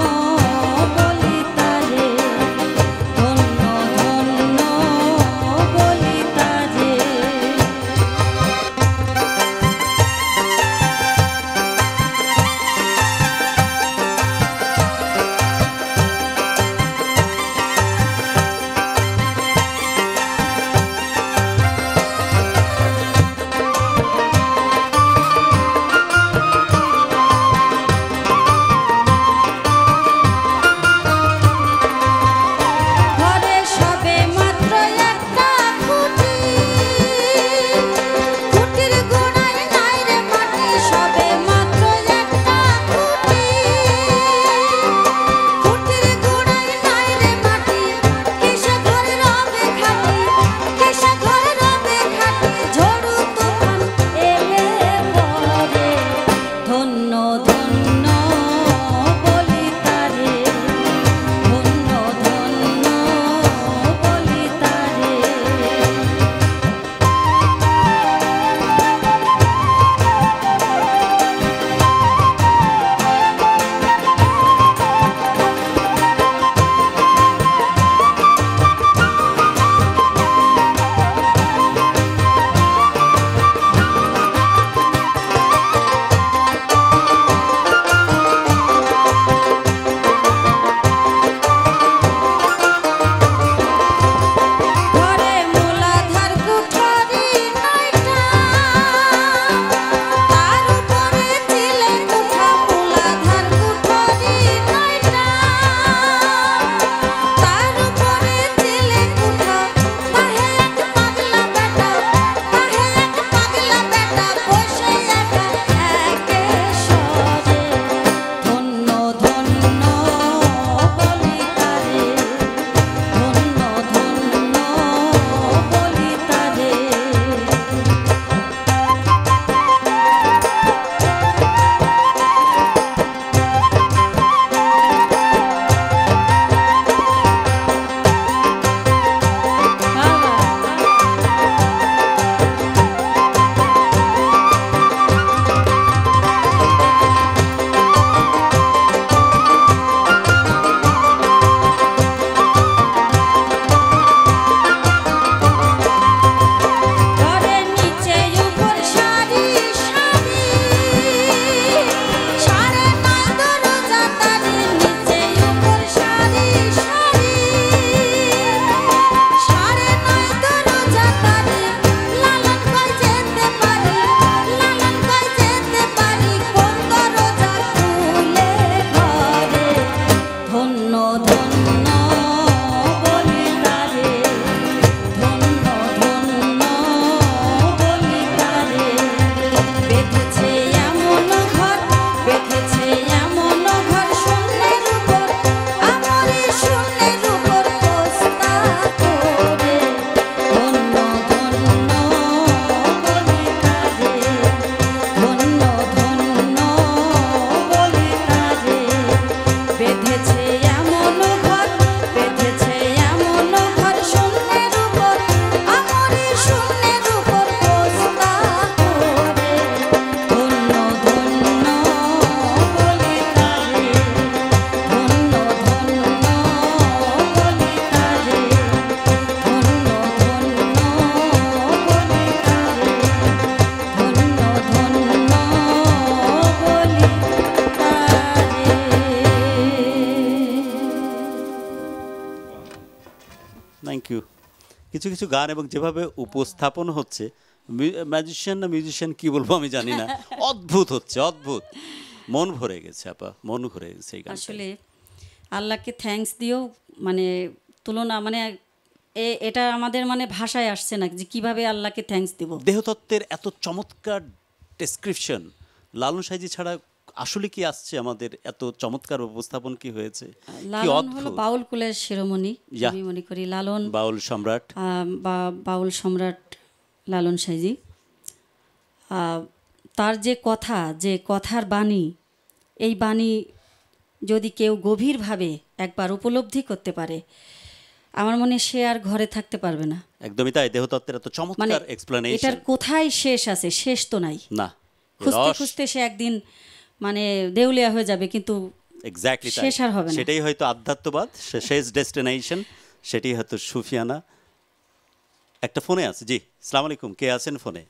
ইউ। কিছু কিছু গান এবং যেভাবে উপস্থাপন হচ্ছে, ম্যাজিশিয়ান না মিউজিশিয়ান কি বলবো আমি জানি না, অদ্ভুত হচ্ছে, অদ্ভুত। মন ভরে গেছে আপা, মন ভরে গেছে এই গান। আসলে আল্লাহকে থ্যাঙ্কস দিও, মানে তুলনা, মানে এ- এটা আমাদের মানে ভাষায় আসছে না যে কিভাবে আল্লাহকে থ্যাঙ্কস দিব। দেহতত্ত্বের এত চমৎকার ডেসক্রিপশন লালন সাইজি ছাড়া আসলে কি আসছে আমাদের? এত চমৎকার উপস্থাপন কি হয়েছে, কি লালন হলো অদ্ভুত। বাউল কুলের শিরোমণি, Yeah. আমি মনে করি লালন বাউল সম্রাট। আহ, বা বাউল সম্রাট লালন সাইজি। আহ, তার যে কথা, যে কথার বাণী, এই বাণী যদি কেউ গভীরভাবে একবার উপলব্ধি করতে পারে, আমার মনে হয় সে আর ঘরে থাকতে পারবে না। একদমই তাই, দেহতত্ত্বের এত মানে চমৎকার এটার এক্সপ্লেনেশন। কোথায় শেষ আছে? শেষ তো নাই। না, খুঁজতে রস খুঁজতে সে একদিন মানে দেউলিয়া হয়ে যাবে, কিন্তু এক্স্যাক্টলি তাই। শেষ আর হবে না। সেটাই হয়তো আধ্যাত্মবাদ, সে- শেষ ডেস্টিনেশন, সেটাই হয়তো সুফিয়ানা। একটা ফোনে আছে, জি আসসালামু আলাইকুম, কে আছেন ফোনে?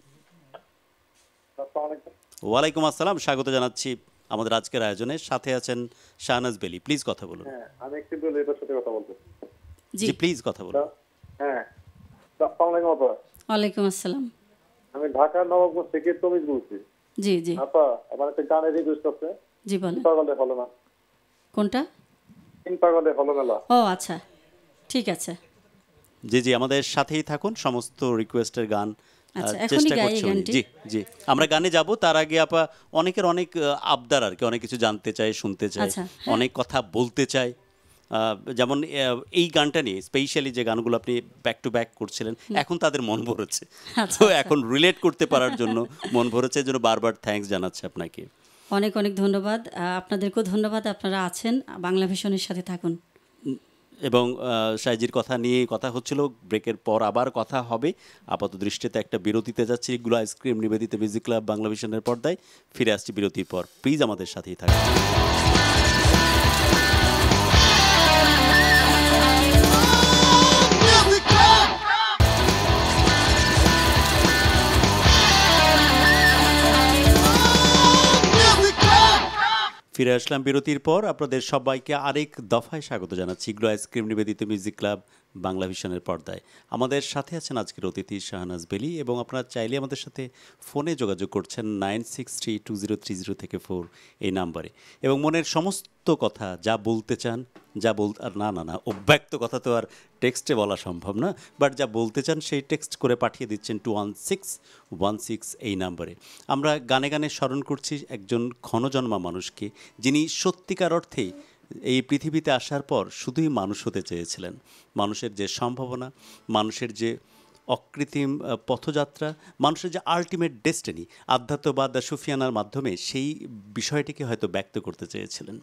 ওয়ালাইকুম আসসালাম, স্বাগত জানাচ্ছি আমাদের আজকের আয়োজনে। সাথে আছেন শাহনাজ বেলি, প্লিজ কথা বলুন। হ্যাঁ, আমি একটু বলে এটার সাথে কথা বলতে। জি, জি প্লিজ কথা বলুন। হ্যাঁ, আসসালামু আলাইকুম আপা। ওয়ালাইকুম আসসালাম। আমি ঢাকা নবাবগঞ্জ থেকে তমিজ বলছি। জি জি আপা, আমার একটা গানের রিকোয়েস্ট আছে। জি বলেন। তিন পাগলে হলো না, কোনটা? তিন পাগলে হলো মেলা। ও আচ্ছা, ঠিক আছে। জি জি আমাদের সাথেই থাকুন, সমস্ত রিকোয়েস্টের গান আহ, আচ্ছা, এখনই চেষ্টা গাই এই করছি উনি। গানটি? জি জি আমরা গানে যাব, তার আগে আপা অনেকের অনেক আহ, আবদার আর কি, অনেক কিছু জানতে চায়, শুনতে চায়, আচ্ছা, অনেক কথা বলতে চায়। আহ, যেমন আহ, এই গানটা নিয়ে স্পেশালি যে গানগুলো আপনি ব্যাক টু ব্যাক করছিলেন, এখন তাদের মন ভরেছে, আচ্ছা, তো আচ্ছা। এখন রিলেট করতে পারার জন্য মন ভরেছে, এর জন্য বারবার থ্যাঙ্কস জানাচ্ছে আপনাকে। অনেক অনেক ধন্যবাদ, আহ, আপনাদেরকেও ধন্যবাদ, আপনারা আছেন, বাংলা ভিশনের সাথে থাকুন। এবং সাইজির কথা নিয়ে কথা হচ্ছিল, ব্রেকের পর আবার কথা হবে। আপাত দৃষ্টিতে একটা বিরতিতে যাচ্ছি, এগুলো আইসক্রিম নিবেদিত মিউজিক ক্লাব বাংলা ভিশনের পর্দায়। ফিরে আসছি বিরতির পর, প্লিজ আমাদের সাথেই থাকুন। ফিরে আসলাম বিরতির পর, আপনাদের সবাইকে আরেক দফায় স্বাগত জানাচ্ছি ইগলো আইসক্রিম নিবেদিত মিউজিক ক্লাব বাংলা ভিশনের পর্দায়। আমাদের সাথে আছেন আজকের অতিথি শাহনাজ বেলি, এবং আপনারা চাইলে আমাদের সাথে ফোনে যোগাযোগ করছেন nine six three two zero three zero থেকে ফোর এই নাম্বারে, এবং মনের সমস্ত কথা যা বলতে চান, যা বল আর না না না অব্যক্ত কথা তো আর টেক্সটে বলা সম্ভব না, বাট যা বলতে চান সেই টেক্সট করে পাঠিয়ে দিচ্ছেন two one six one six এই নাম্বারে। আমরা গানে গানে স্মরণ করছি একজন ক্ষণজন্মা মানুষকে, যিনি সত্যিকার অর্থেই এই পৃথিবীতে আসার পর শুধুই মানুষ হতে চেয়েছিলেন। মানুষের যে সম্ভাবনা, মানুষের যে অকৃত্রিম আহ, পথযাত্রা, মানুষের যে আলটিমেট ডেস্টিনি, আধ্যাত্মবাদ বা সুফিয়ানার মাধ্যমে সেই বিষয়টিকে হয়তো ব্যক্ত করতে চেয়েছিলেন।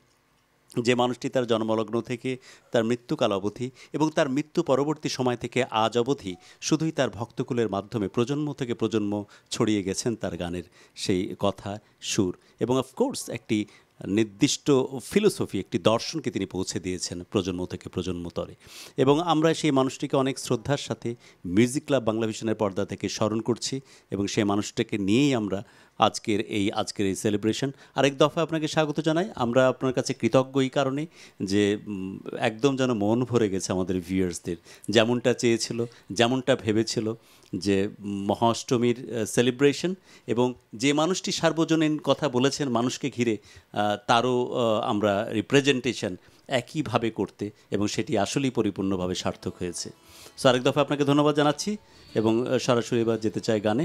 যে মানুষটি তার জন্মলগ্ন থেকে তার মৃত্যুকাল অবধি এবং তার মৃত্যু পরবর্তী সময় থেকে আজ অবধি শুধুই তার ভক্তকুলের মাধ্যমে প্রজন্ম থেকে প্রজন্ম ছড়িয়ে গেছেন তার গানের সেই কথা, সুর, এবং অফকোর্স একটি নির্দিষ্ট ফিলোসফি, একটি দর্শনকে তিনি পৌঁছে দিয়েছেন প্রজন্ম থেকে প্রজন্মতরে। এবং আমরা সেই মানুষটিকে অনেক শ্রদ্ধার সাথে মিউজিক ক্লাব বাংলা ভিশনের পর্দা থেকে স্মরণ করছি, এবং সেই মানুষটাকে নিয়েই আমরা আজকের এই আজকের এই সেলিব্রেশন। আরেক দফা আপনাকে স্বাগত জানাই। আমরা আপনার কাছে কৃতজ্ঞ এই কারণে যে উম, একদম যেন মন ভরে গেছে আমাদের ভিউয়ার্সদের, যেমনটা চেয়েছিল, যেমনটা ভেবেছিল যে মহাষ্টমীর সেলিব্রেশন, এবং যে মানুষটি সার্বজনীন কথা বলেছেন মানুষকে ঘিরে, আহ, তারও আহ, আমরা রিপ্রেজেন্টেশন একইভাবে করতে, এবং সেটি আসলেই পরিপূর্ণভাবে সার্থক হয়েছে। সো আরেক দফা আপনাকে ধন্যবাদ জানাচ্ছি, এবং আহ, সরাসরি এবার যেতে চাই গানে।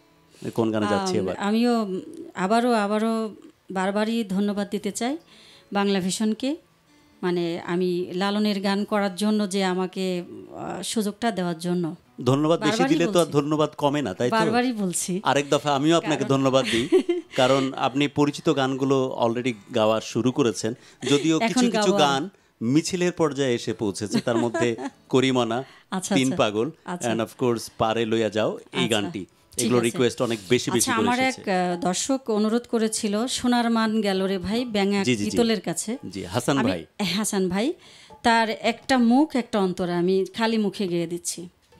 কোন গানে যাচ্ছি এবার? আমিও আবারও আবারও বারবারই ধন্যবাদ দিতে চাই বাংলা ভিশনকে, মানে আমি লালনের গান করার জন্য যে আমাকে আহ, সুযোগটা দেওয়ার জন্য। ধন্যবাদ বেশি বারবারই দিলে তো আর বলছি। ধন্যবাদ কমে না, তাই তো? বারবারই বলছি। আরেক দফা আমিও আপনাকে ধন্যবাদ দিই, কারণ আপনি পরিচিত গানগুলো অলরেডি গাওয়া শুরু করেছেন, যদিও এখন কিছু কিছু গাওয়া। গান মিছিলের পর্যায়ে এসে পৌঁছেছে, তার মধ্যে করিমনা, আচ্ছা, তিন আচ্ছা। পাগল, আচ্ছা। এন্ড অফ কোর্স পারে লইয়া যাও, এই আচ্ছা, গানটি, ঠিক এগুলো আছে। রিকোয়েস্ট অনেক বেশি বেশি আচ্ছা, করে আমার এক এসেছে। আহ, দর্শক অনুরোধ করেছিল সোনার মান গেল রে ভাই ব্যাঙা জি, জি, জি। পিতলের কাছে। জি, হাসান আমি- ভাই। হাসান ভাই, তার একটা মুখ একটা অন্তরে আমি খালি মুখে গেয়ে দিচ্ছি।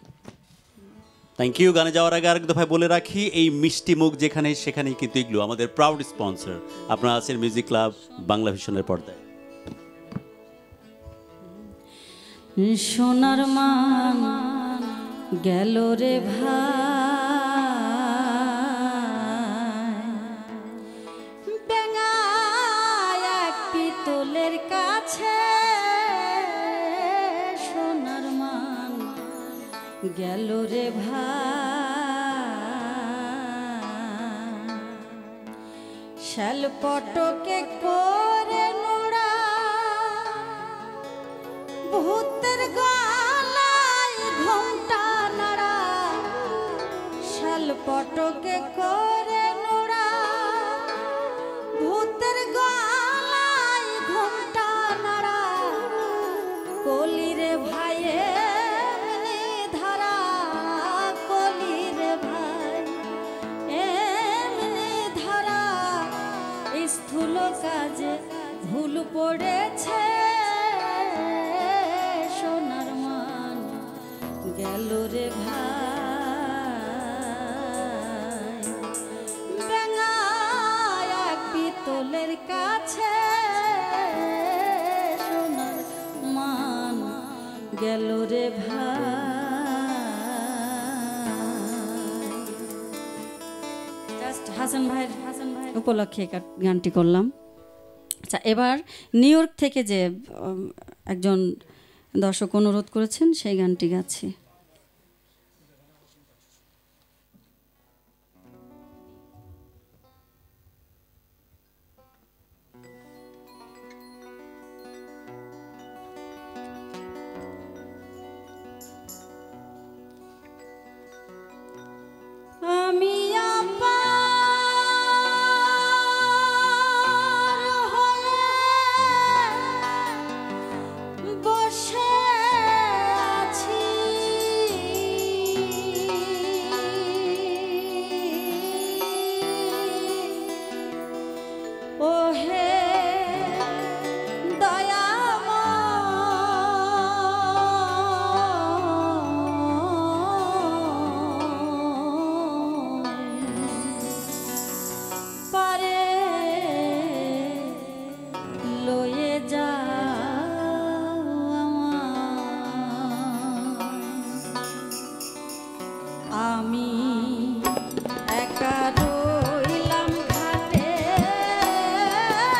Thank you. গানে যাওয়ার আগে আরেক দফায় বলে রাখি, এই মিষ্টি মুখ যেখানে সেখানেই কিন্তু এগুলো আমাদের প্রাউড স্পন্সর। আপনারা আছেন মিউজিক ক্লাব বাংলা ভিশনের পর্দায়। সোনার মান গেল রে ভাই বেঙ্গায় এক পিতলের কাছে সোনার মান গেল রে ভাই শাল পটকে করে নোড়া ভূতের গলায় ঘোমটা নাড়া শাল পটকে করে নোড়া ভূতের গলায় ঘোমটা নাড়া কলিরে ভাইয়ে ধারা কলিরে ভাই এমনি ধারা স্থূল কাজে ভুল পড়েছে সোনার মান গেল রে ভাই বেঙ্গায় এক পিতলের কাছে সোনার মান গেল রে ভাই জাস্ট হাসান ভাই হাসান ভাই উপলক্ষে গানটি করলাম। আচ্ছা, এবার নিউ ইয়র্ক থেকে যে একজন দর্শক অনুরোধ করেছেন সেই গানটি গাচ্ছি। আমি আপা বসে আছি ওহে পারে লয়ে যা আমি একা রইলাম ঘাটে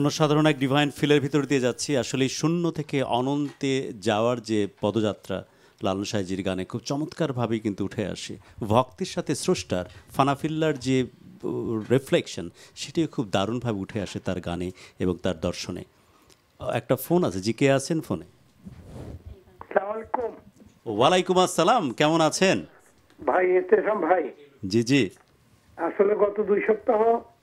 অনন্য এক ডিভাইন ফিলের ভিতর দিয়ে যাচ্ছি। আসলে শূন্য থেকে অনন্তে যাওয়ার যে পদযাত্রা লালন সাহেজির গানে খুব চমৎকারভাবেই কিন্তু উঠে আসে। ভক্তির সাথে স্রষ্টার ফানাফিল্লার যে রিফ্লেকশন সেটিও খুব দারুণভাবে উঠে আসে তার গানে এবং তার দর্শনে। একটা ফোন আছে, জি কে আছেন ফোনে? ওয়ালাইকুম আসসালাম, কেমন আছেন ভাই? ইস্তেফান ভাই। জি জি। আসলে গত দুই সপ্তাহ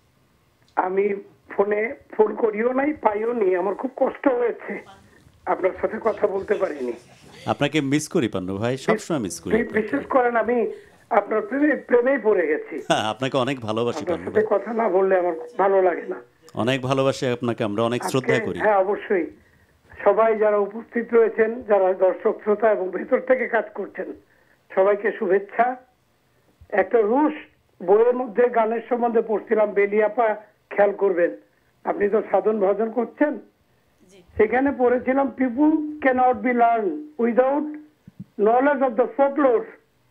আমি ফোনে ফোন করিও নাই, পাইও নি, আমার খুব কষ্ট হয়েছে, আপনার সাথে কথা বলতে পারিনি। আপনাকে মিস করি পান্নু ভাই, সবসময় মিস করি। বিশেষ করেন আমি আপনার প্রেমে প্রেমেই পড়ে গেছি। আপনাকে অনেক ভালোবাসি পান্নু ভাই, কথা না বললে আমার ভালো লাগে না। অনেক ভালোবাসি আপনাকে, আমরা অনেক শ্রদ্ধা করি। হ্যাঁ অবশ্যই। সবাই যারা উপস্থিত রয়েছেন, যারা দর্শক শ্রোতা এবং ভেতর থেকে কাজ করছেন, সবাইকে শুভেচ্ছা। একটা রুশ বইয়ের মধ্যে গানের সম্বন্ধে পড়ছিলাম, বেলিয়াপা, খেয়াল করবেন, আপনি তো সাধন ভজন করছেন, সেখানে পড়েছিলাম people cannot be learn without knowledge of the folklore.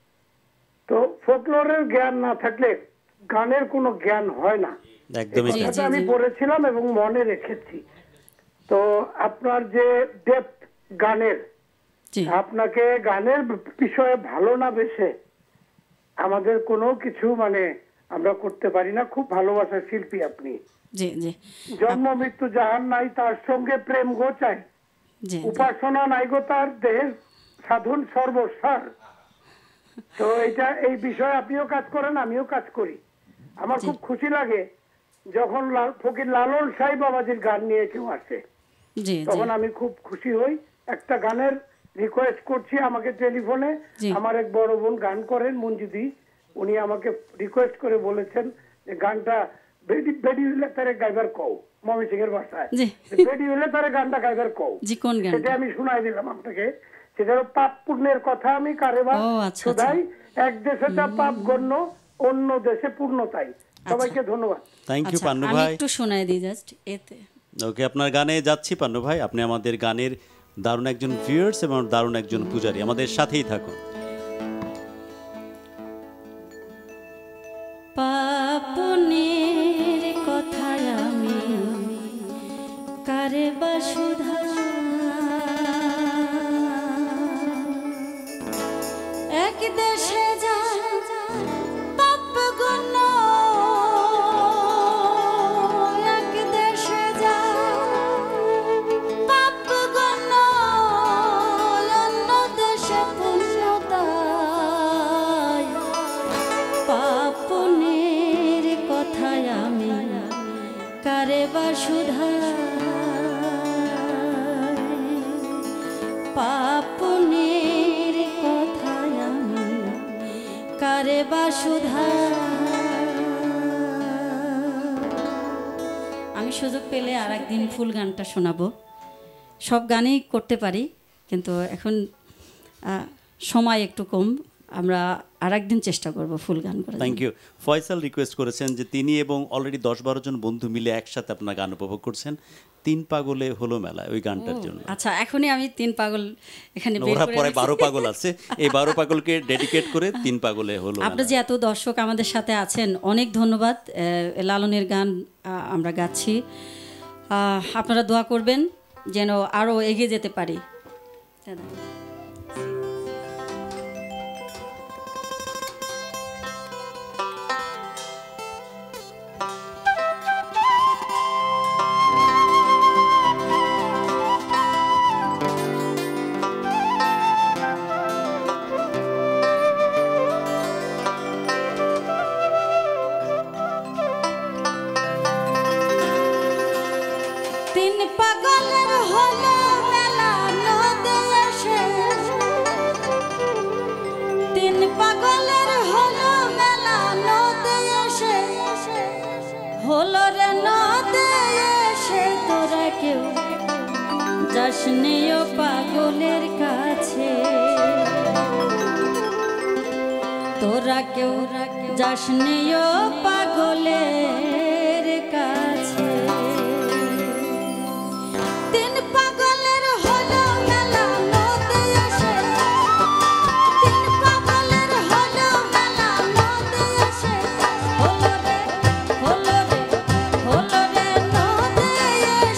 তো ফোকলোরের জ্ঞান না থাকলে গানের কোনো জ্ঞান হয় না, এটা আমি পড়েছিলাম এবং মনে রেখেছি। তো আপনার যে ডেপথ গানের, আপনাকে গানের বিষয়ে ভালো না বেশে আমাদের কোনো কিছু মানে আমরা করতে পারি না। খুব ভালোবাসার শিল্পী আপনি। জন্ম মৃত্যু যাহার নাই, তার সঙ্গে প্রেম গো চাই, উপাসনা নাই গো তার, দেহের সাধন সর্বসার। তো এটা এই বিষয়ে আপনিও কাজ করেন, আমিও কাজ করি। আমার খুব খুশি লাগে যখন ফকির লালন সাহেব বাবাজির গান নিয়ে কেউ আসে, তখন আমি খুব খুশি হই। একটা গানের রিকোয়েস্ট করছি, আমাকে টেলিফোনে আমার এক বড় বোন গান করেন মঞ্জুদি, উনি আমাকে রিকোয়েস্ট করে বলেছেন যে গানটা বেডি বেডি হইলে তারে গাইবার কও, মমি সিং এর ভাষায়, বেডি হইলে তারে গানটা গাইবার কও। সেটা আমি শুনাই দিলাম আপনাকে। সেটা পাপ পুণ্যের কথা আমি কারেবা শুধাই, এক দেশে যা পাপ গণ্য, অন্য দেশে পূর্ণতাই। সবাইকে ধন্যবাদ। থ্যাংক ইউ পান্নু ভাই। আমি একটু শোনাই দিই জাস্ট এতে। ওকে, আপনার গানে যাচ্ছি পান্নু ভাই। আপনি আমাদের গানের দারুণ একজন ভিউয়ার্স এবং দারুণ একজন পূজারী, আমাদের সাথেই থাকুন। পাপনের কথায় আমি কারে বা সুধা, এক দেশে যা পাপ গণ্য, এক দেশে যা পাপ গণ্য, অন্য দেশে পূর্ণতায়। পাপনের কথায় আমি কারে বা সুধা, পাপনের কথায় আমি কারে বা সুধা। আমি সুযোগ পেলে আর একদিন ফুল গানটা শোনাবো। সব গানই করতে পারি, কিন্তু এখন সময় একটু কম, আমরা আর একদিন চেষ্টা করব ফুল গান করার। Thank you. ফয়সাল রিকোয়েস্ট করেছেন যে তিনি এবং অলরেডি দশ বারো জন বন্ধু মিলে একসাথে আপনার গান উপভোগ করছেন, তিন পাগলে হলো মেলা, ওই গানটার জন্য। আচ্ছা, এখনই আমি তিন পাগল এখানে বের করে পরে বারো পাগল আছে, এই বারো পাগলকে ডেডিকেট করে তিন পাগলে হলো। আপনারা যে এত দর্শক আমাদের সাথে আছেন, অনেক ধন্যবাদ। লালনের গান আমরা গাচ্ছি, আপনারা দোয়া করবেন যেন আরো এগিয়ে যেতে পারি। যাসনিও পাগলের কাছে, তোরা কেউ যাসনিও পাগলের কাছে। তিন পাগলের হলো মেলা নদে এসে, তিন পাগলের হলো মেলা নদে এসে, হলো রে হলো রে হলো রে নদে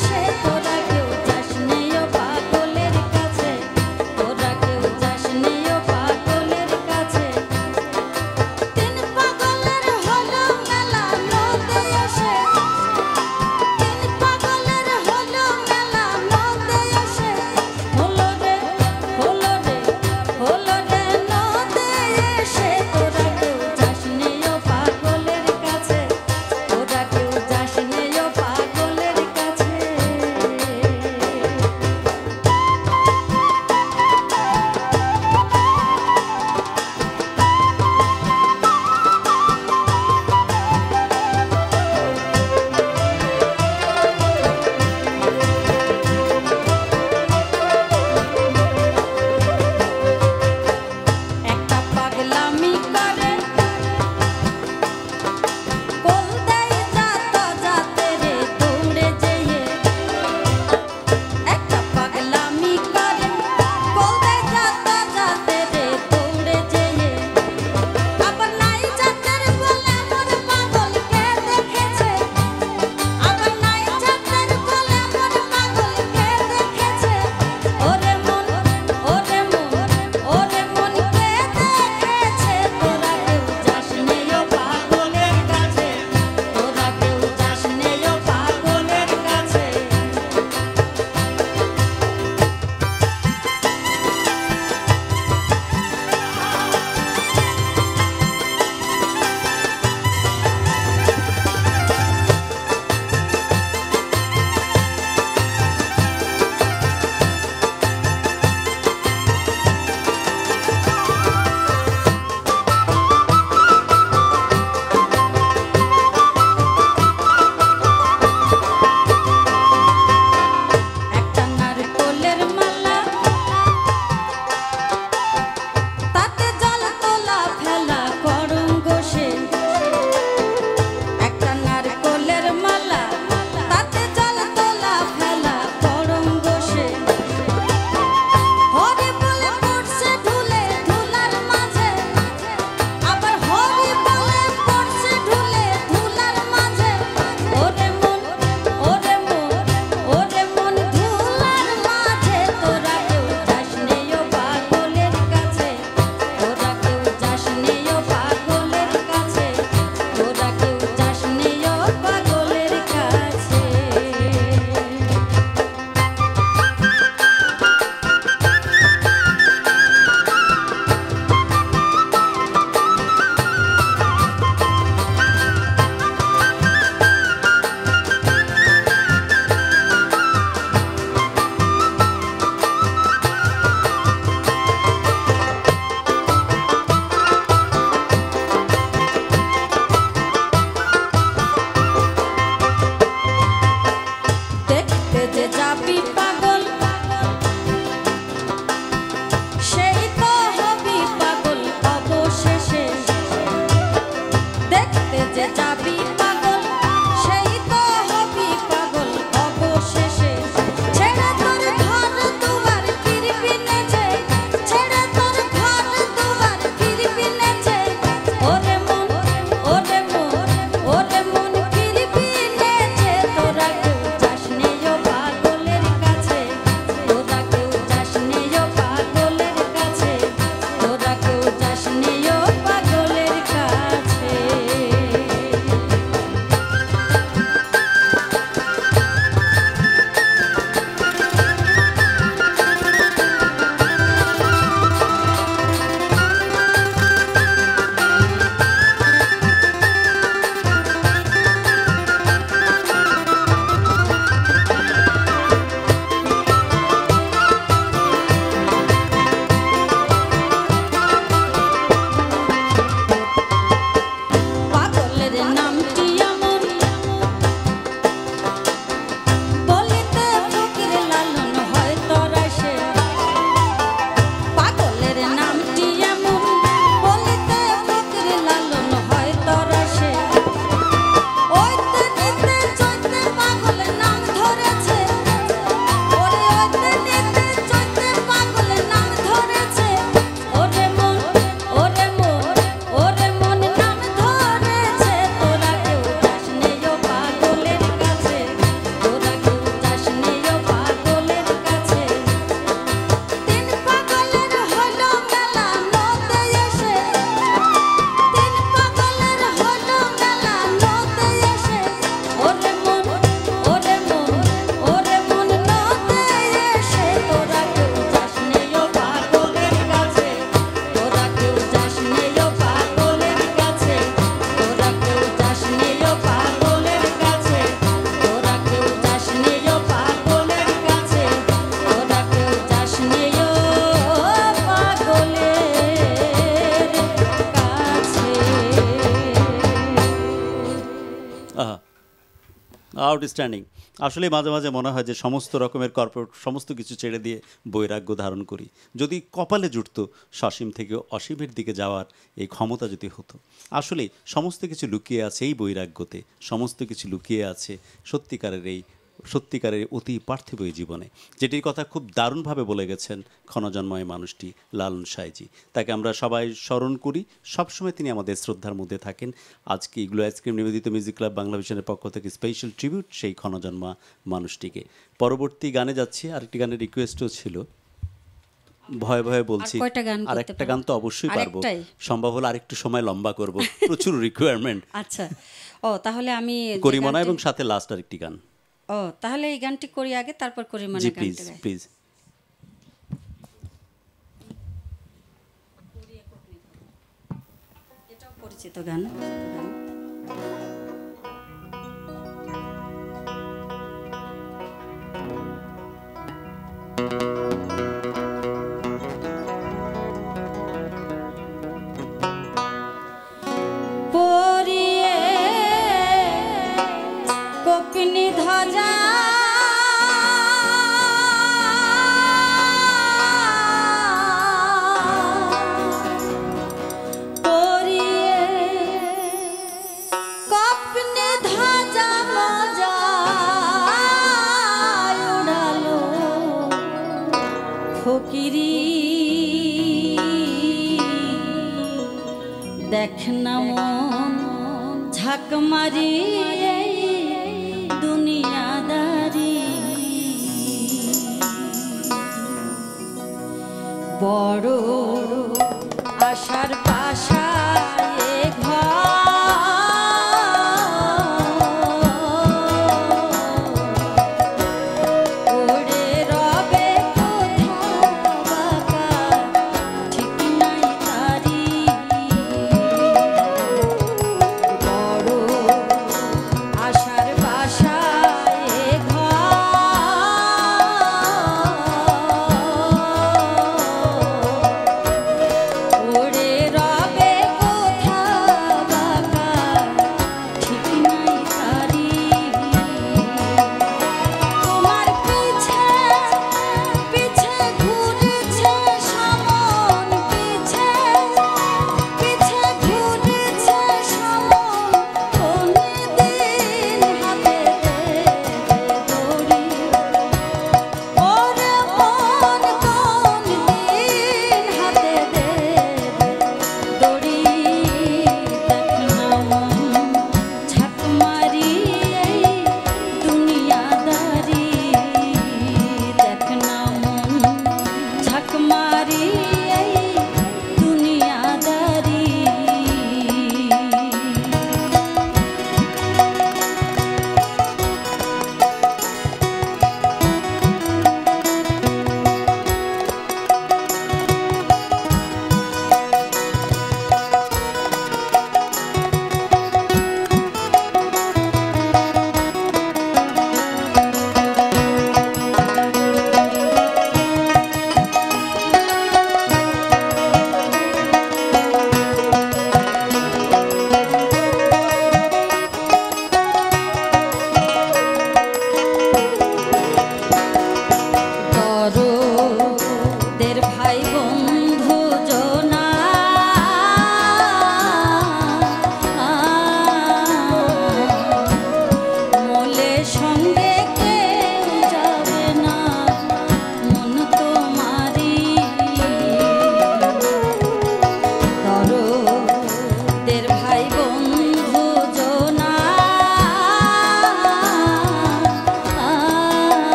যে যাবি পাগল সেই তো হবি পাগল অবশেষে ছেড়ে তোর ঘর দুয়ার ফিরবি না যে ছেড়ে তোর ঘর দুয়ার ফিরবি না যে ওরে মন ওরে মন ওরে মন ফিরবি না যে তোরা কেউ যাস নে ও পাগলের কাছে তোরা কেউ যাস নে ও পাগলের কাছে তোরা কেউ যাস নে ও পাগলের কাছে পাগলের নামটি এমন বলিতে ফকির লালন হয় তোরা সে পাগলের নামটি এমন বলিতে ফকির লালন হয় তোরা সে ওইতে নিতে চৈতে পাগলের নাম ধরেছে ওরে ওইতে নিতে চৈতে পাগলের নাম ধরেছে ওরে মন ওরে মন ওরে মন নাম ধরেছে তোরা কেউ যাস নে ও পাগলের কাছে তোরা কেউ যাস নে ও পাগলের কাছে তিন পাগলের হলো মেলা নদে এসে তিন পাগলের হলো মেলা নদে এসে ওরে মন ওরে মন ওরে মন নদে এসে তোরা কেউ যাস নে ও পাগলের কাছে তোরা কেউ যাস নে ও পাগলের কাছে তোরা কেউ যাস নে ও পাগলের কাছে তোরা কেউ যাস নে ও পাগলের কাছে তোরা কেউ যাস নে ও পাগলের কাছে আহা আউটস্ট্যান্ডিং। আসলে মাঝে মাঝে মনে হয় যে সমস্ত রকমের কর্পোরেট সমস্ত কিছু ছেড়ে দিয়ে বৈরাগ্য ধারণ করি। যদি কপালে জুটত সসীম থেকে অসীমের দিকে যাওয়ার এই ক্ষমতা যদি হতো। আসলে সমস্ত কিছু লুকিয়ে আছে এই বৈরাগ্যতে, সমস্ত কিছু লুকিয়ে আছে সত্যিকারের এই সত্যিকারের অতি পার্থিব এই জীবনে, যেটির কথা খুব দারুণভাবে বলে গেছেন ক্ষণজন্ময় মানুষটি লালন সাঁইজি। তাকে আমরা সবাই স্মরণ করি, সবসময় তিনি আমাদের শ্রদ্ধার মধ্যে থাকেন। আজকে ইগলো আইসক্রিম নিবেদিত মিউজিক ক্লাব বাংলা ভিশনের পক্ষ থেকে স্পেশাল ট্রিবিউট সেই ক্ষণজন্মা মানুষটিকে। পরবর্তী গানে যাচ্ছি, আরেকটি গানের রিকোয়েস্টও ছিল, ভয়ে ভয়ে বলছি আর একটা গান তো অবশ্যই পারবো, সম্ভব হলে আরেকটু সময় লম্বা করব, প্রচুর রিকোয়ারমেন্ট। আচ্ছা, ও তাহলে আমি করিমনা এবং সাথে লাস্ট আরেকটি গান। ও তাহলে এই গানটি করি আগে, তারপর করিমনা গানটা গাই। Please please. এটাও পরিচিত গান। পরিয়ে কোকিনি ধ্বজা ফকিরি দেখ না মন ঝাঁক মারি দুনিয়াদারি, বড় আশার পাশায় ঘর ওরে রবে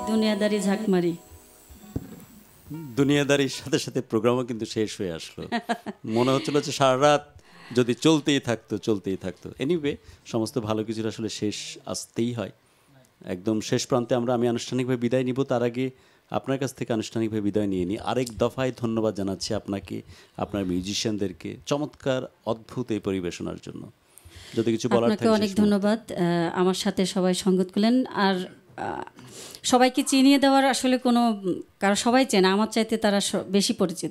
দুনিয়াদারি ঝাঁকমারি। দুনিয়াদারির সাথে সাথে প্রোগ্রামও কিন্তু শেষ হয়ে আসলো। মনে হচ্ছিল যে সারা রাত যদি চলতেই থাকতো চলতেই থাকতো। এনিওয়ে, সমস্ত ভালো কিছুর আসলে শেষ আসতেই হয়। একদম শেষ প্রান্তে আমরা আমি আনুষ্ঠানিকভাবে বিদায় নিব, তার আগে আপনার কাছ থেকে আনুষ্ঠানিকভাবে বিদায় নিয়ে নিই। আরেক দফায় ধন্যবাদ জানাচ্ছি আপনাকে, আপনার মিউজিশিয়ানদেরকে চমৎকার অদ্ভুত এই পরিবেশনার জন্য। যদি কিছু বলার থাকে। আপনাকে অনেক ধন্যবাদ, আমার সাথে সবাই সঙ্গত করলেন। আর সবাইকে চিনিয়ে দেওয়ার আসলে কোনো কারণ, সবাই চেনে, আমার চাইতে তারা বেশি পরিচিত।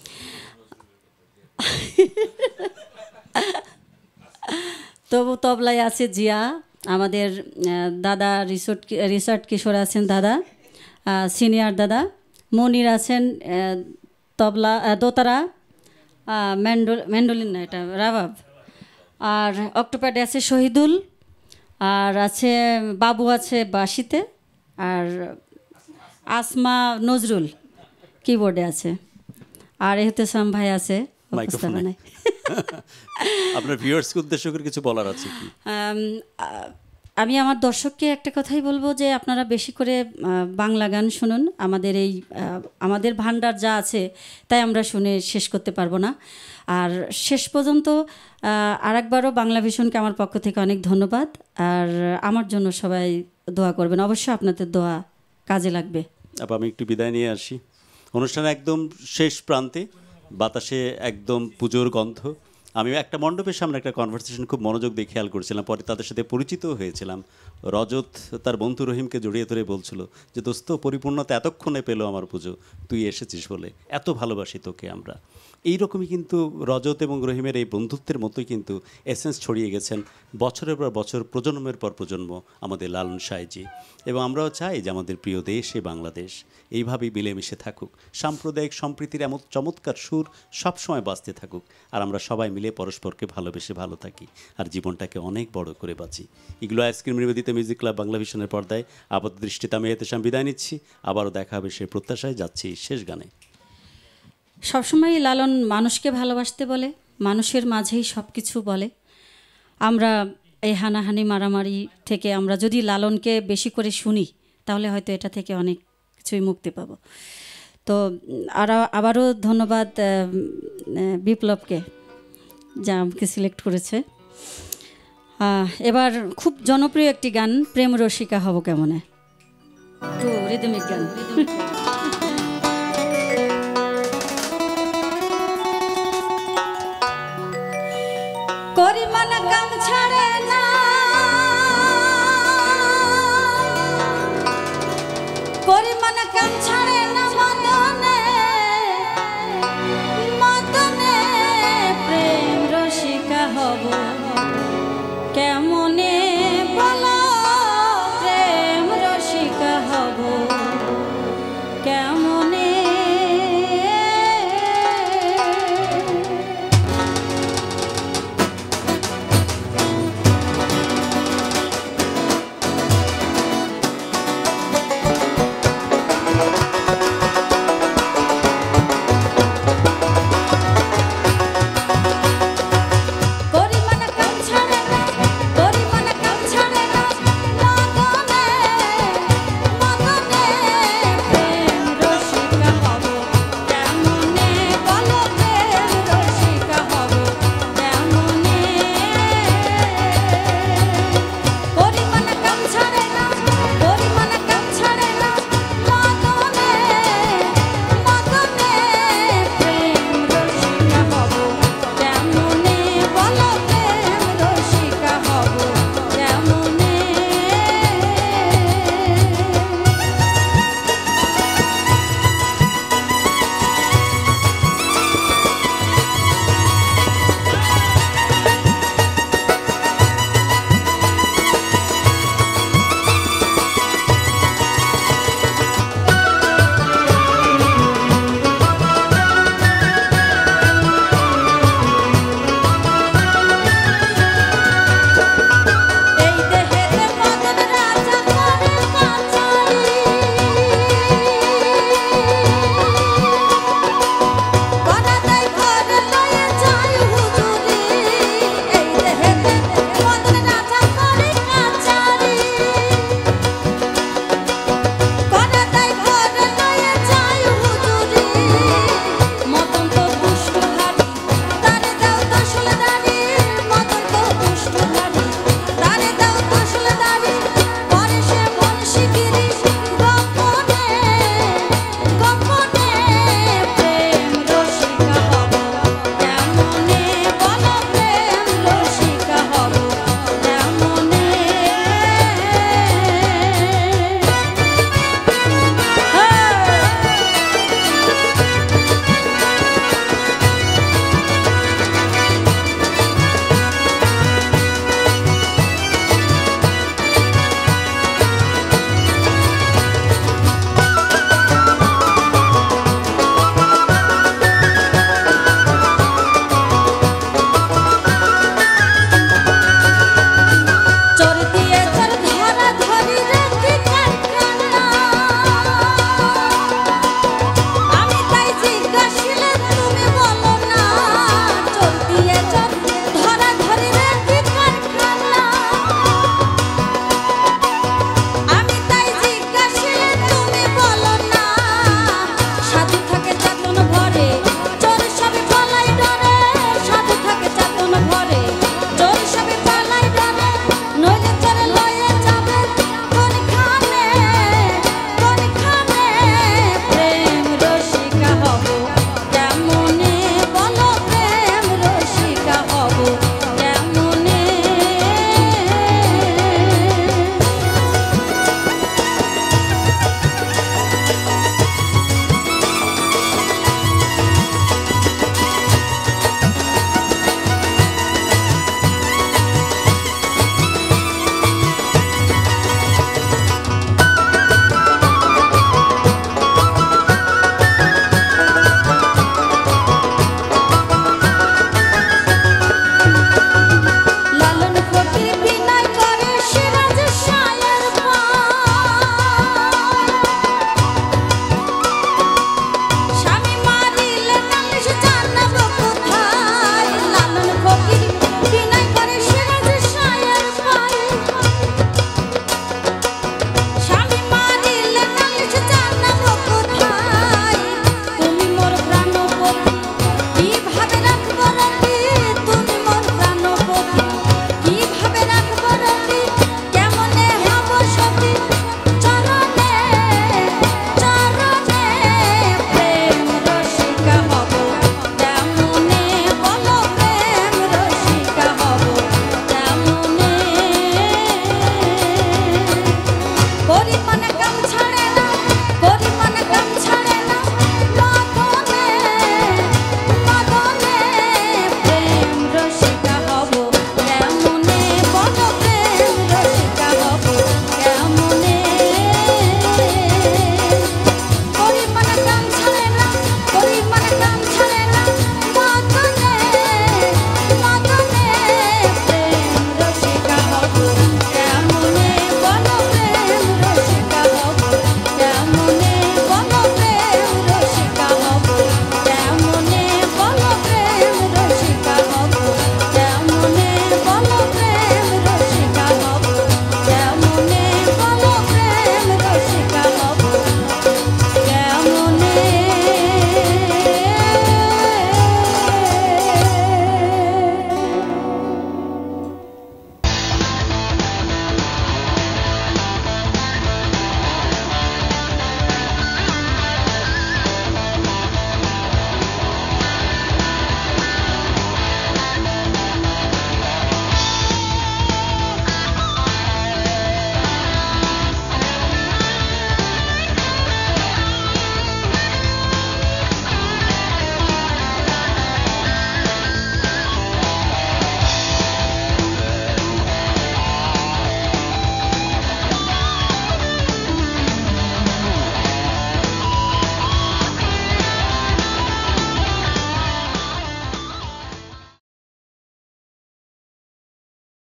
তবু তবলায় আছে জিয়া, আমাদের দাদা রিসোর্ট রিসার্ট কিশোর আছেন দাদা, সিনিয়র দাদা মনির আছেন তবলা দোতারা, ম্যান্ডোল ম্যান্ডোলিন না এটা রাবাব, আর অক্টোপ্যাডে আছে শহীদুল, আর আছে বাবু আছে বাঁশিতে, আর আসমা নজরুল কিবোর্ডে আছে, আর এহতেসাম ভাই আছে উপস্থাপনায়। আপনার ভিউয়ার্সকে উদ্দেশ্য করে কিছু বলার আছে কি? আমি আমার দর্শককে একটা কথাই বলবো যে আপনারা বেশি করে বাংলা গান শুনুন। আমাদের এই আমাদের ভান্ডার যা আছে তাই আমরা শুনে শেষ করতে পারবো না। আর শেষ পর্যন্ত আরেকবারও বাংলা ভিশনকে আমার পক্ষ থেকে অনেক ধন্যবাদ। আর আমার জন্য সবাই দোয়া করবেন, অবশ্যই আপনাদের দোয়া কাজে লাগবে। আবার আমি একটু বিদায় নিয়ে আসি। অনুষ্ঠানে একদম শেষ প্রান্তে বাতাসে একদম পুজোর গন্ধ। আমি একটা মণ্ডপের সামনে একটা কনভারসেশন খুব মনোযোগ দিয়ে খেয়াল করছিলাম, পরে তাদের সাথে পরিচিতও হয়েছিলাম। রজত তার বন্ধু রহিমকে জড়িয়ে ধরে বলছিল যে দোস্ত, পরিপূর্ণতা এতক্ষণে পেলো আমার পুজো, তুই এসেছিস বলে, এত ভালোবাসি তোকে আমরা। এইরকমই কিন্তু রজত এবং রহিমের এই বন্ধুত্বের মতোই কিন্তু এসেন্স ছড়িয়ে গেছেন বছরের পর বছর, প্রজন্মের পর প্রজন্ম আমাদের লালন সাইজি। এবং আমরাও চাই যে আমাদের প্রিয় দেশ এই বাংলাদেশ এইভাবেই মিলেমিশে থাকুক, সাম্প্রদায়িক সম্প্রীতির এমন চমৎকার সুর সবসময় বাঁচতে থাকুক, আর আমরা সবাই মিলে পরস্পরকে ভালোবেসে ভালো থাকি, আর জীবনটাকে অনেক বড় করে বাঁচি। এগুলো আইসক্রিম নিবেদিত মিউজিক ক্লাব বাংলা ভিশনের পর্দায় আপাত দৃষ্টিতে আমি এহতেশাম বিদায় নিচ্ছি। আবারও দেখা হবে সে প্রত্যাশায় যাচ্ছি শেষ গানে। সবসময় লালন মানুষকে ভালোবাসতে বলে, মানুষের মাঝেই সব কিছু বলে। আমরা এই হানাহানি মারামারি থেকে আমরা যদি লালনকে বেশি করে শুনি তাহলে হয়তো এটা থেকে অনেক কিছুই মুক্তি পাবো। তো আর আবারও ধন্যবাদ বিপ্লবকে যা আমাকে সিলেক্ট করেছে। এবার খুব জনপ্রিয় একটি গান, প্রেম রসিকা হব কেমনে, তো রিদমিক গান। করিমান গান ছাড়ে না, করিমান গান ছাড়ে